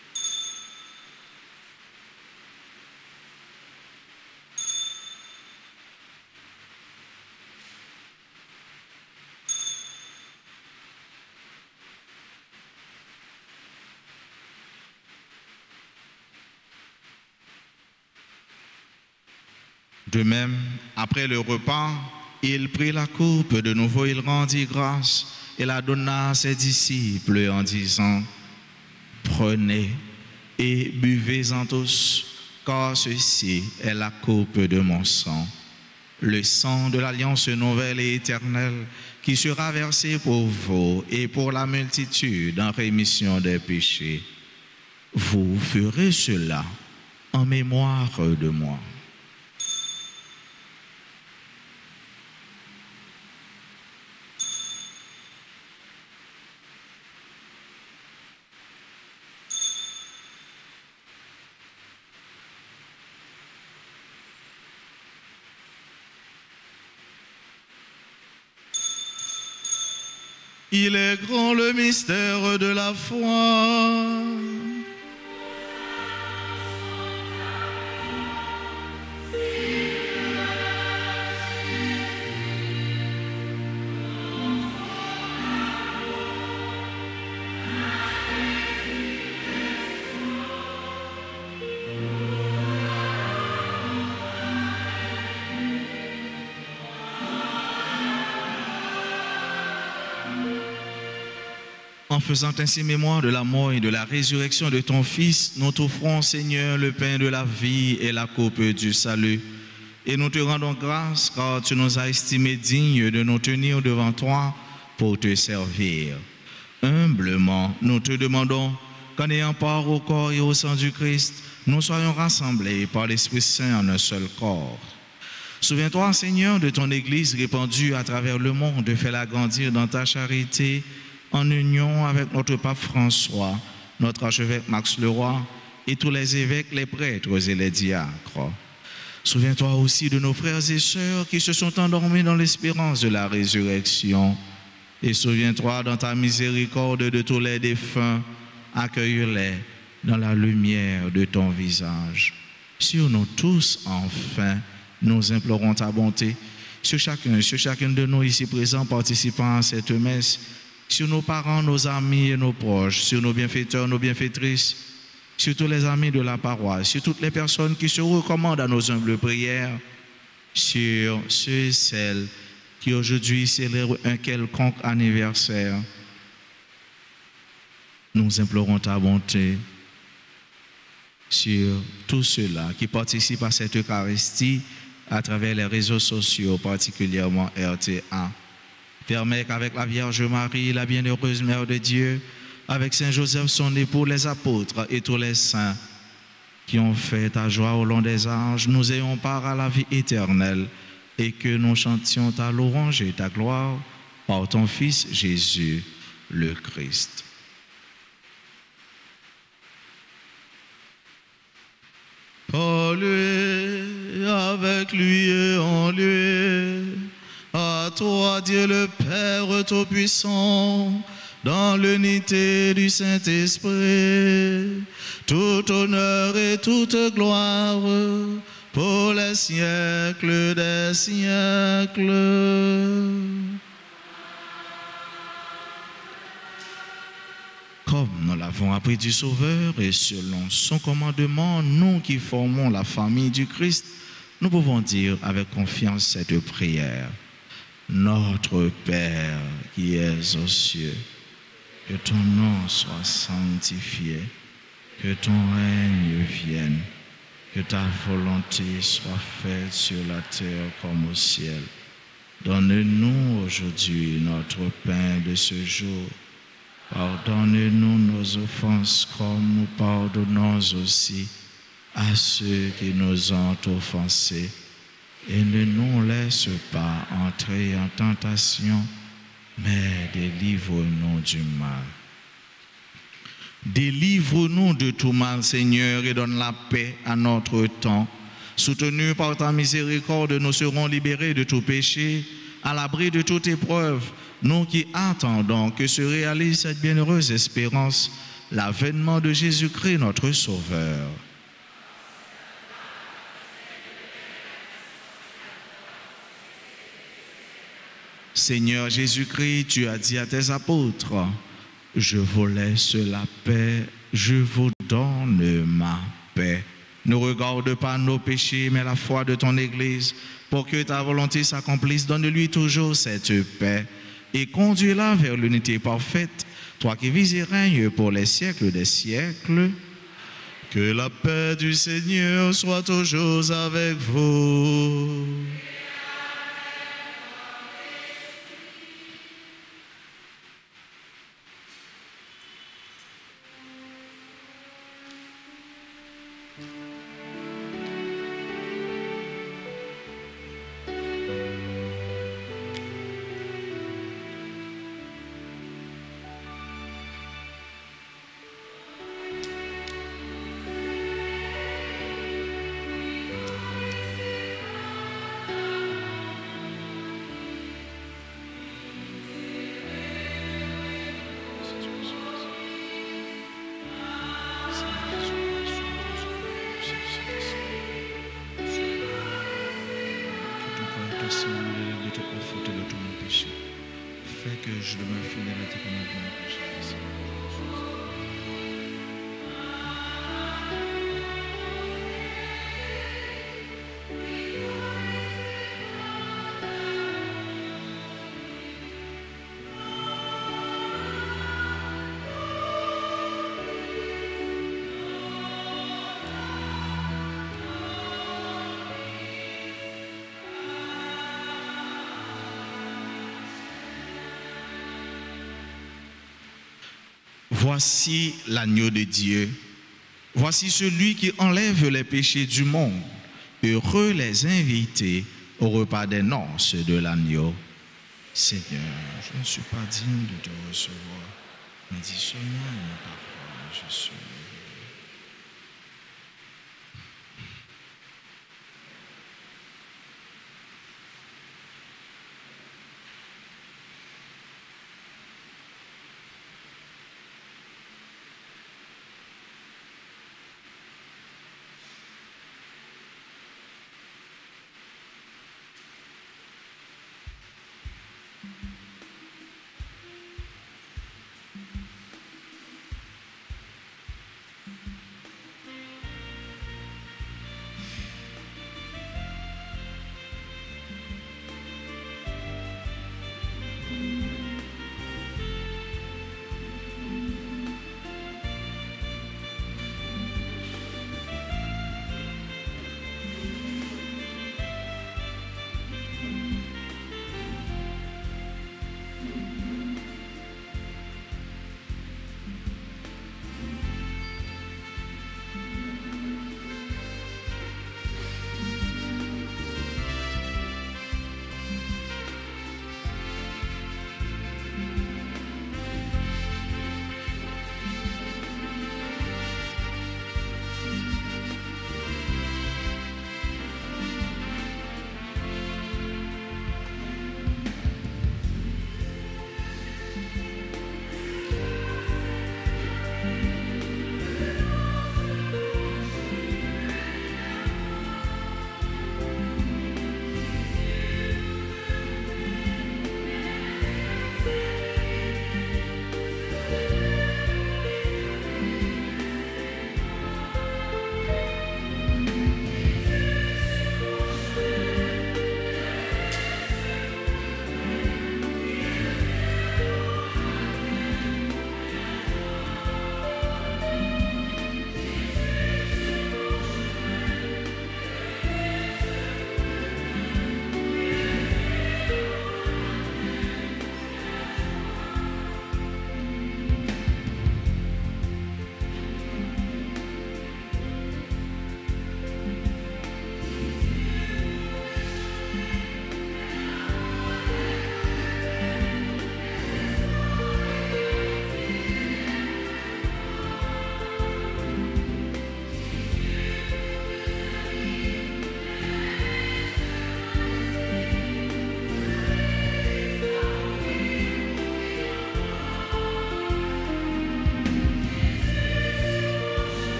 De même, après le repas, il prit la coupe, de nouveau il rendit grâce et la donna à ses disciples en disant: prenez et buvez-en tous, car ceci est la coupe de mon sang, le sang de l'alliance nouvelle et éternelle qui sera versé pour vous et pour la multitude en rémission des péchés. Vous ferez cela en mémoire de moi. Il est grand le mystère de la foi. En faisant ainsi mémoire de la mort et de la résurrection de ton Fils, nous t'offrons, Seigneur, le pain de la vie et la coupe du salut. Et nous te rendons grâce car tu nous as estimés dignes de nous tenir devant toi pour te servir. Humblement, nous te demandons qu'en ayant part au corps et au sang du Christ, nous soyons rassemblés par l'Esprit Saint en un seul corps. Souviens-toi, Seigneur, de ton Église répandue à travers le monde, fais-la grandir dans ta charité, en union avec notre pape François, notre archevêque Max Leroy et tous les évêques, les prêtres et les diacres. Souviens-toi aussi de nos frères et sœurs qui se sont endormis dans l'espérance de la résurrection. Et souviens-toi dans ta miséricorde de tous les défunts, accueille-les dans la lumière de ton visage. Sur nous tous, enfin, nous implorons ta bonté, sur chacun, sur chacune de nous ici présents participant à cette messe, sur nos parents, nos amis et nos proches, sur nos bienfaiteurs, nos bienfaitrices, sur tous les amis de la paroisse, sur toutes les personnes qui se recommandent à nos humbles prières, sur ceux et celles qui aujourd'hui célèbrent un quelconque anniversaire. Nous implorons ta bonté sur tous ceux-là qui participent à cette Eucharistie à travers les réseaux sociaux, particulièrement R T A. Permets qu'avec la Vierge Marie, la bienheureuse Mère de Dieu, avec Saint Joseph, son époux, les apôtres et tous les saints qui ont fait ta joie au long des âges, nous ayons part à la vie éternelle et que nous chantions ta louange et ta gloire par ton Fils Jésus, le Christ. Par lui, avec lui et en lui, à toi, Dieu le Père Tout-Puissant, dans l'unité du Saint-Esprit, tout honneur et toute gloire pour les siècles des siècles. Comme nous l'avons appris du Sauveur et selon son commandement, nous qui formons la famille du Christ, nous pouvons dire avec confiance cette prière. Notre Père qui es aux cieux, que ton nom soit sanctifié, que ton règne vienne, que ta volonté soit faite sur la terre comme au ciel. Donne-nous aujourd'hui notre pain de ce jour. Pardonne-nous nos offenses comme nous pardonnons aussi à ceux qui nous ont offensés. Et ne nous laisse pas entrer en tentation, mais délivre-nous du mal. Délivre-nous de tout mal, Seigneur, et donne la paix à notre temps. Soutenus par ta miséricorde, nous serons libérés de tout péché, à l'abri de toute épreuve. Nous qui attendons que se réalise cette bienheureuse espérance, l'avènement de Jésus-Christ, notre Sauveur. Seigneur Jésus-Christ, tu as dit à tes apôtres, je vous laisse la paix, je vous donne ma paix. Ne regarde pas nos péchés, mais la foi de ton Église, pour que ta volonté s'accomplisse. Donne-lui toujours cette paix et conduis-la vers l'unité parfaite, toi qui vis et règnes pour les siècles des siècles. Que la paix du Seigneur soit toujours avec vous. Voici l'agneau de Dieu. Voici celui qui enlève les péchés du monde. Heureux les invités au repas des noces de l'agneau. Seigneur, je ne suis pas digne de te recevoir, mais dis seulement une parole, je suis.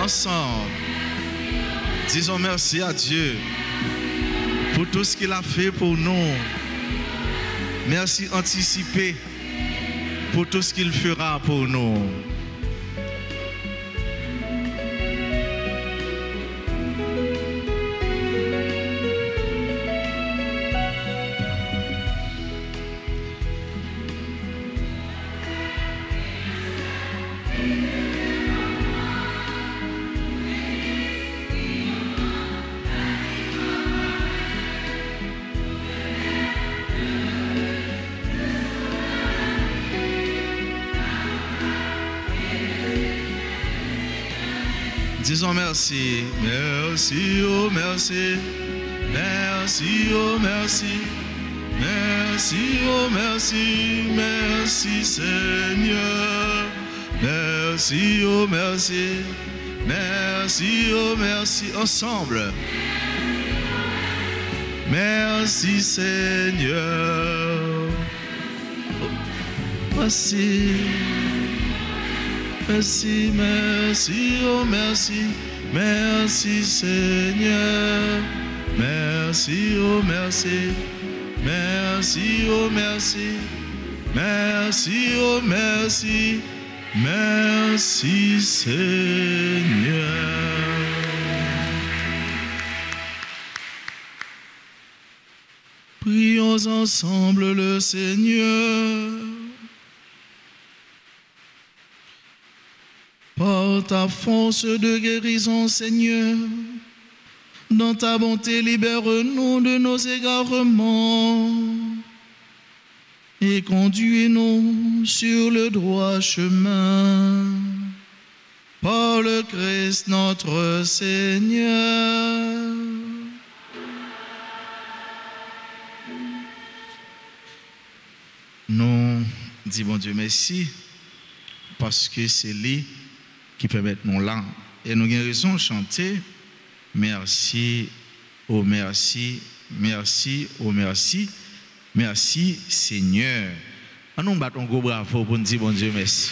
ensemble. Disons merci à Dieu pour tout ce qu'il a fait pour nous. Merci anticipé pour tout ce qu'il fera pour nous. Disons merci, merci, oh merci, merci, oh merci, merci, oh merci, merci Seigneur, merci, oh merci, merci, oh merci, ensemble. Merci Seigneur, merci. Merci, merci, oh merci, merci Seigneur, merci, oh merci, merci, oh merci, merci, oh merci, merci Seigneur. Prions ensemble le Seigneur. Par ta force de guérison, Seigneur, dans ta bonté, libère-nous de nos égarements et conduis-nous sur le droit chemin. Par le Christ notre Seigneur. Nous disons, bon Dieu, merci, parce que c'est lui qui permet nous là. Et nous avons raison de chanter merci, oh merci, merci, oh merci, merci Seigneur. Nous battons un gros bravo pour nous dire bon Dieu merci.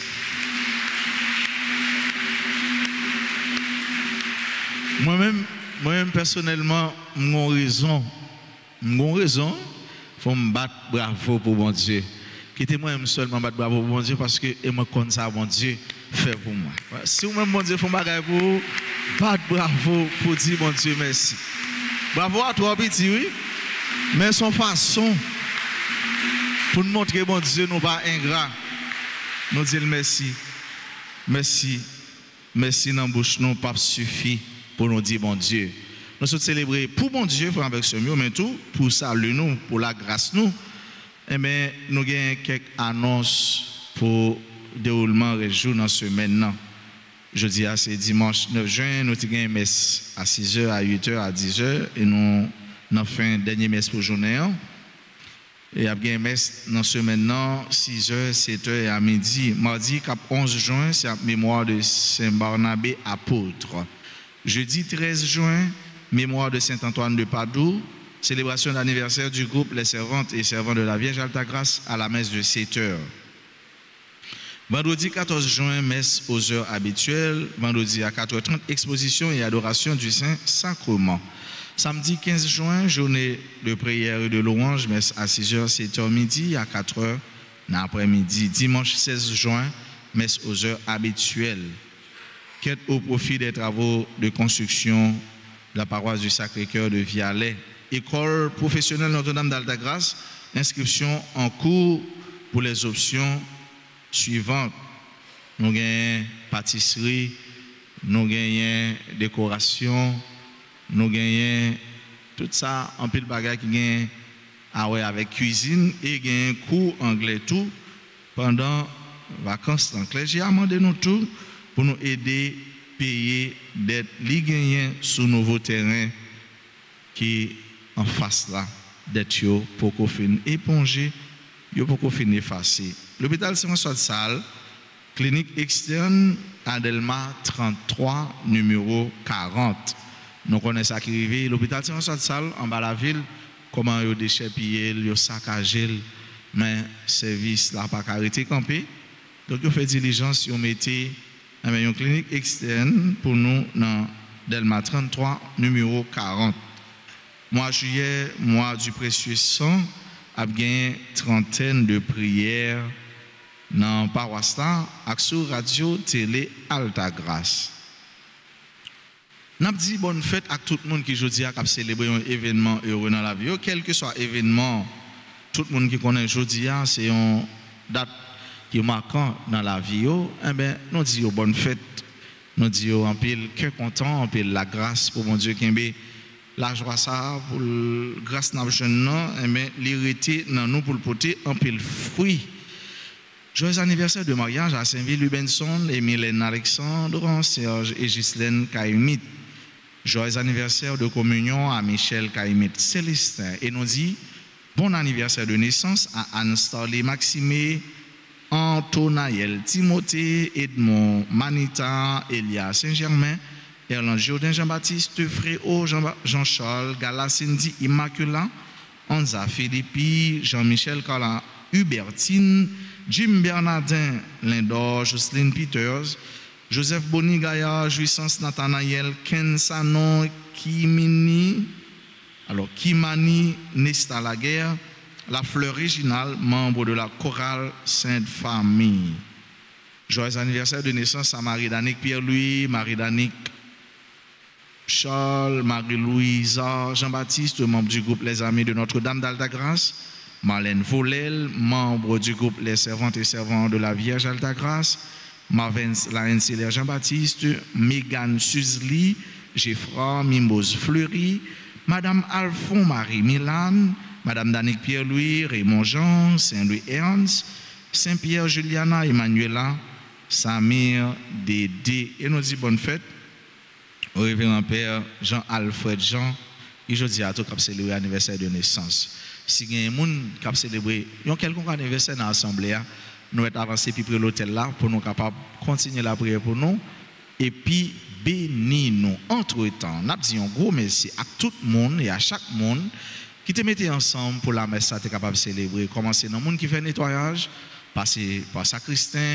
Moi-même, moi-même personnellement, j'ai raison, j'ai raison, il faut me battre bravo pour bon Dieu. Quittez-moi seulement battre bravo pour mon Dieu parce que et moi connais ça mon Dieu fait pour moi. Si vous même mon Dieu font bagarre pour vous, battre bravo pour dire mon Dieu merci. Bravo à toi petit oui. Mais son façon pour nous montrer mon Dieu nous pas ingrat. Nous dire merci. Merci. Merci dans bouche nous pas suffit pour nous dire bon Dieu. Nous sommes célébrer pour mon Dieu avec ce mieux mais tout pour saluer nous pour la grâce nous. Eh bien, nous avons quelques annonces pour le déroulement réjour dans ce semaine. Jeudi, c'est dimanche neuf juin, nous avons une messe à six heures, à huit heures, à dix heures, et nous avons fait une dernière messe pour la journée. Et nous avons une messe dans ce semaine, six heures, sept heures et à midi. Mardi, onze juin, c'est la mémoire de Saint-Barnabé apôtre. Jeudi treize juin, mémoire de Saint-Antoine de Padoue. Célébration d'anniversaire du groupe Les Servantes et Servants de la Vierge Altagrace à la messe de sept heures. Vendredi quatorze juin, messe aux heures habituelles. Vendredi à quatre heures trente, exposition et adoration du Saint-Sacrement. Samedi quinze juin, journée de prière et de louange, messe à six heures, sept heures midi, à quatre heures l'après-midi. Dimanche seize juin, messe aux heures habituelles. Quête au profit des travaux de construction de la paroisse du Sacré-Cœur de Vialet. École professionnelle Notre-Dame d'Altagrace, inscription en cours pour les options suivantes. Nous avons pâtisserie, nous avons décoration, nous avons tout ça en pile bagage qui gagne avec cuisine et gagne cours anglais tout pendant vacances d'anglais. J'ai amendé nous tout pour nous aider à payer d'être li gagnent sur nouveau terrain qui en face là d'être pour qu'on finisse éponger yo pour qu'on finisse effacer. L'hôpital Saint-François de Sales, clinique externe Adelma trente-trois numéro quarante. Nous connaissons ça qui arrive l'hôpital Saint-François de Sales en bas de la ville comment yo déchepiller, yo saccager mais service là pas arrêté camper. Donc yo fait diligence, yo mettez une clinique externe pour nous dans Delma trente-trois, numéro quarante. Mois juillet, mois du précieux sang, a gagné trentaine de prières dans paroisse là, sur radio, télé, Alta Grâce. N'a dit bonne fête à tout le monde qui aujourd'hui a célébré un événement heureux dans la vie. Quel que soit l'événement, tout le monde qui connaît aujourd'hui, c'est une date qui est marquante dans la vie. Eh bien, nous disons bonne fête. Nous disons en pile cœur content, en pile la grâce pour mon Dieu qui est la joie ça pour la grâce dans le jeune, eh bien, l'hérité dans nous pour le porter en pile fruit. Joyeux anniversaire de mariage à Saint-Ville Benson et Mylène Alexandre, Serge et Ghislaine Caïmit. Joyeux anniversaire de communion à Michel Caïmit Célestin. Et nous dit bon anniversaire de naissance à Anne Starley Maximé, Antonaël Timothée, Edmond Manita, Elia Saint-Germain, Erland Jourdain Jean-Baptiste, Fréo Jean-Charles, Gala Cindy Immaculat, Anza Philippi, Jean-Michel Carla Hubertine, Jim Bernardin Lindor, Jocelyne Peters, Joseph Boni Gaillard, Jouissance Nathanaël, Ken Sanon, Kimini, alors Kimani Nesta Laguerre, La Fleur Réginale, membre de la chorale Sainte Famille. Joyeux anniversaire de naissance à Marie-Danique Pierre-Louis, Marie-Danique Charles, Marie-Louisa Jean-Baptiste, membre du groupe Les Amis de Notre-Dame d'Alta Grâce, Marlène Volel, membre du groupe Les Servantes et Servants de la Vierge Alta Grâce, Marvin Laensiler Jean-Baptiste, Megan Suzli, Geoffroy Mimose Fleury, Madame Alphon Marie Milan, Madame Danique Pierre-Louis, Raymond Jean, Saint-Louis Ernst, Saint-Pierre Juliana Emmanuela, Samir Dédé. Et nous dit bonne fête au révérend père Jean-Alfred Jean, qui aujourd'hui a tout célébré l'anniversaire de naissance. Si il y a des gens qui ont célébré quelconque anniversaire dans l'Assemblée, nous sommes avancés puis près l'hôtel là pour nous capables de continuer la prière pour nous et puis bénir nous. Entre-temps, nous disons un gros merci à tout le monde et à chaque monde qui te mettait ensemble pour la messe ça capable de célébrer. Commencer dans le monde qui fait nettoyage, passer par sacristain,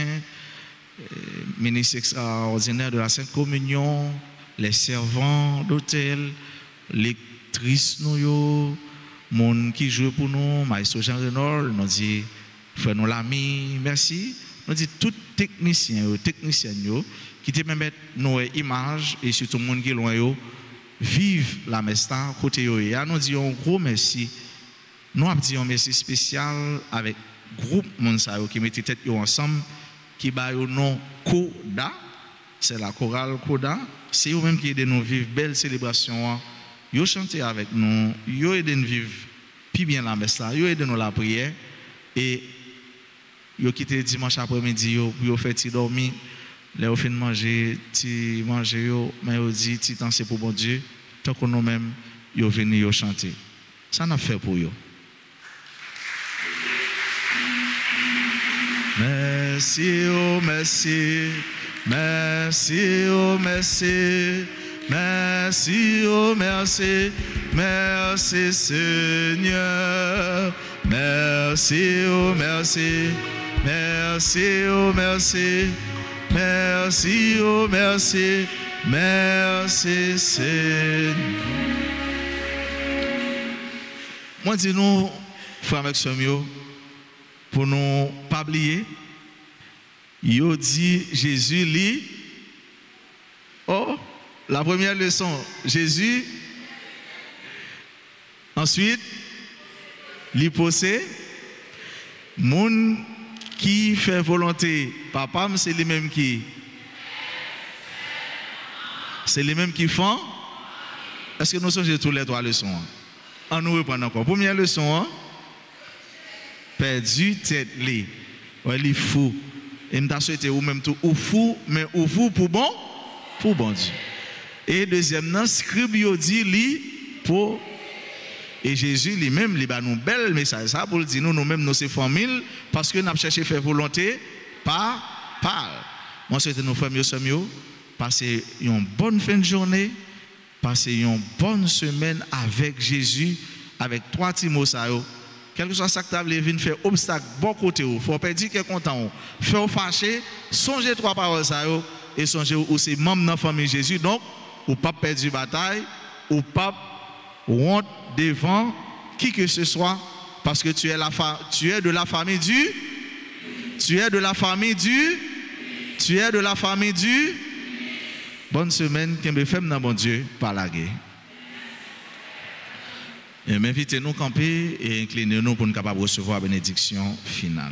ministre extraordinaire de la Sainte Communion, les servants d'hôtel, lectrices nous, monde qui joue pour nous, maestro Jean Renol, nous dit frère nous l'ami, merci. Nous dit tout technicien, technicien qui te même nos images et surtout monde qui loin yo vive la messe côté yo. Nous dit un gros merci. Nous avons dit un merci spécial avec groupe monde ça qui mettait tête yo ensemble qui ba yo nom Koda, c'est la chorale Koda, c'est eux même qui aident nous vivre belle célébration. Yo chanter avec nous, yo aident nous vivre puis bien la messe là, yo aident nous la prière et yo quitté dimanche après-midi yo pour yo faire ti dormir, les au fin manger, ti manger yo, mais yo dit ti temps c'est pour bon Dieu, tant que nous même yo venir yo chanter. Ça n'a fait pour yo. Merci, oh merci, merci, oh merci, merci, oh merci, merci Seigneur, merci, oh merci, merci, oh merci, merci, oh merci, merci Seigneur. Moi dis nous, frère avec Somio, pour nous pas oublier, il dit Jésus lit. Oh, la première leçon, Jésus. Ensuite, il possède. Moun qui fait volonté, papa, c'est les mêmes qui. C'est les mêmes qui font. Est-ce que nous sommes tous les trois leçons? On nous reprend encore. Première leçon, hein? Perdu tête li. Ouais, il fou. Et m'ta souhaité ou même tout ou fou, mais ou fou pour bon, pour bon Dieu. Et deuxième nan, scribe yo dit li pour et Jésus lui-même li ba nous bel message ça pour dire nous nous-mêmes nous c'est famille parce que n'a cherché faire volonté par par. Moi souhaite nous frères mieux passer une bonne fin de journée, passer une bonne semaine avec Jésus avec trois petits mots ça yo. Quel que soit ça que tu as venir faire obstacle bon côté, il faut pas dire que content, faire fâcher, songez trois paroles ça yo, et songez ou c'est membre de la famille Jésus, donc ou pas perdu bataille, ou pas honte devant qui que ce soit, parce que tu es, la tu es de la famille du, tu es de la famille du, tu es de la famille du. Bonne semaine, qu'un femme dans bon Dieu, par la guerre. Et m'invitez-nous à camper et inclinez-nous pour nous capables de recevoir la bénédiction finale.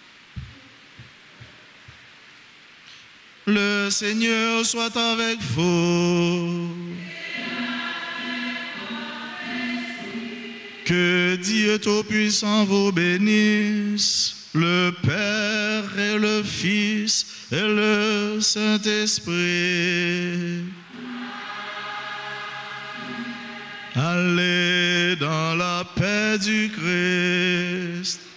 Le Seigneur soit avec vous. Que Dieu Tout-Puissant vous bénisse, le Père et le Fils et le Saint-Esprit. Allez dans la paix du Christ.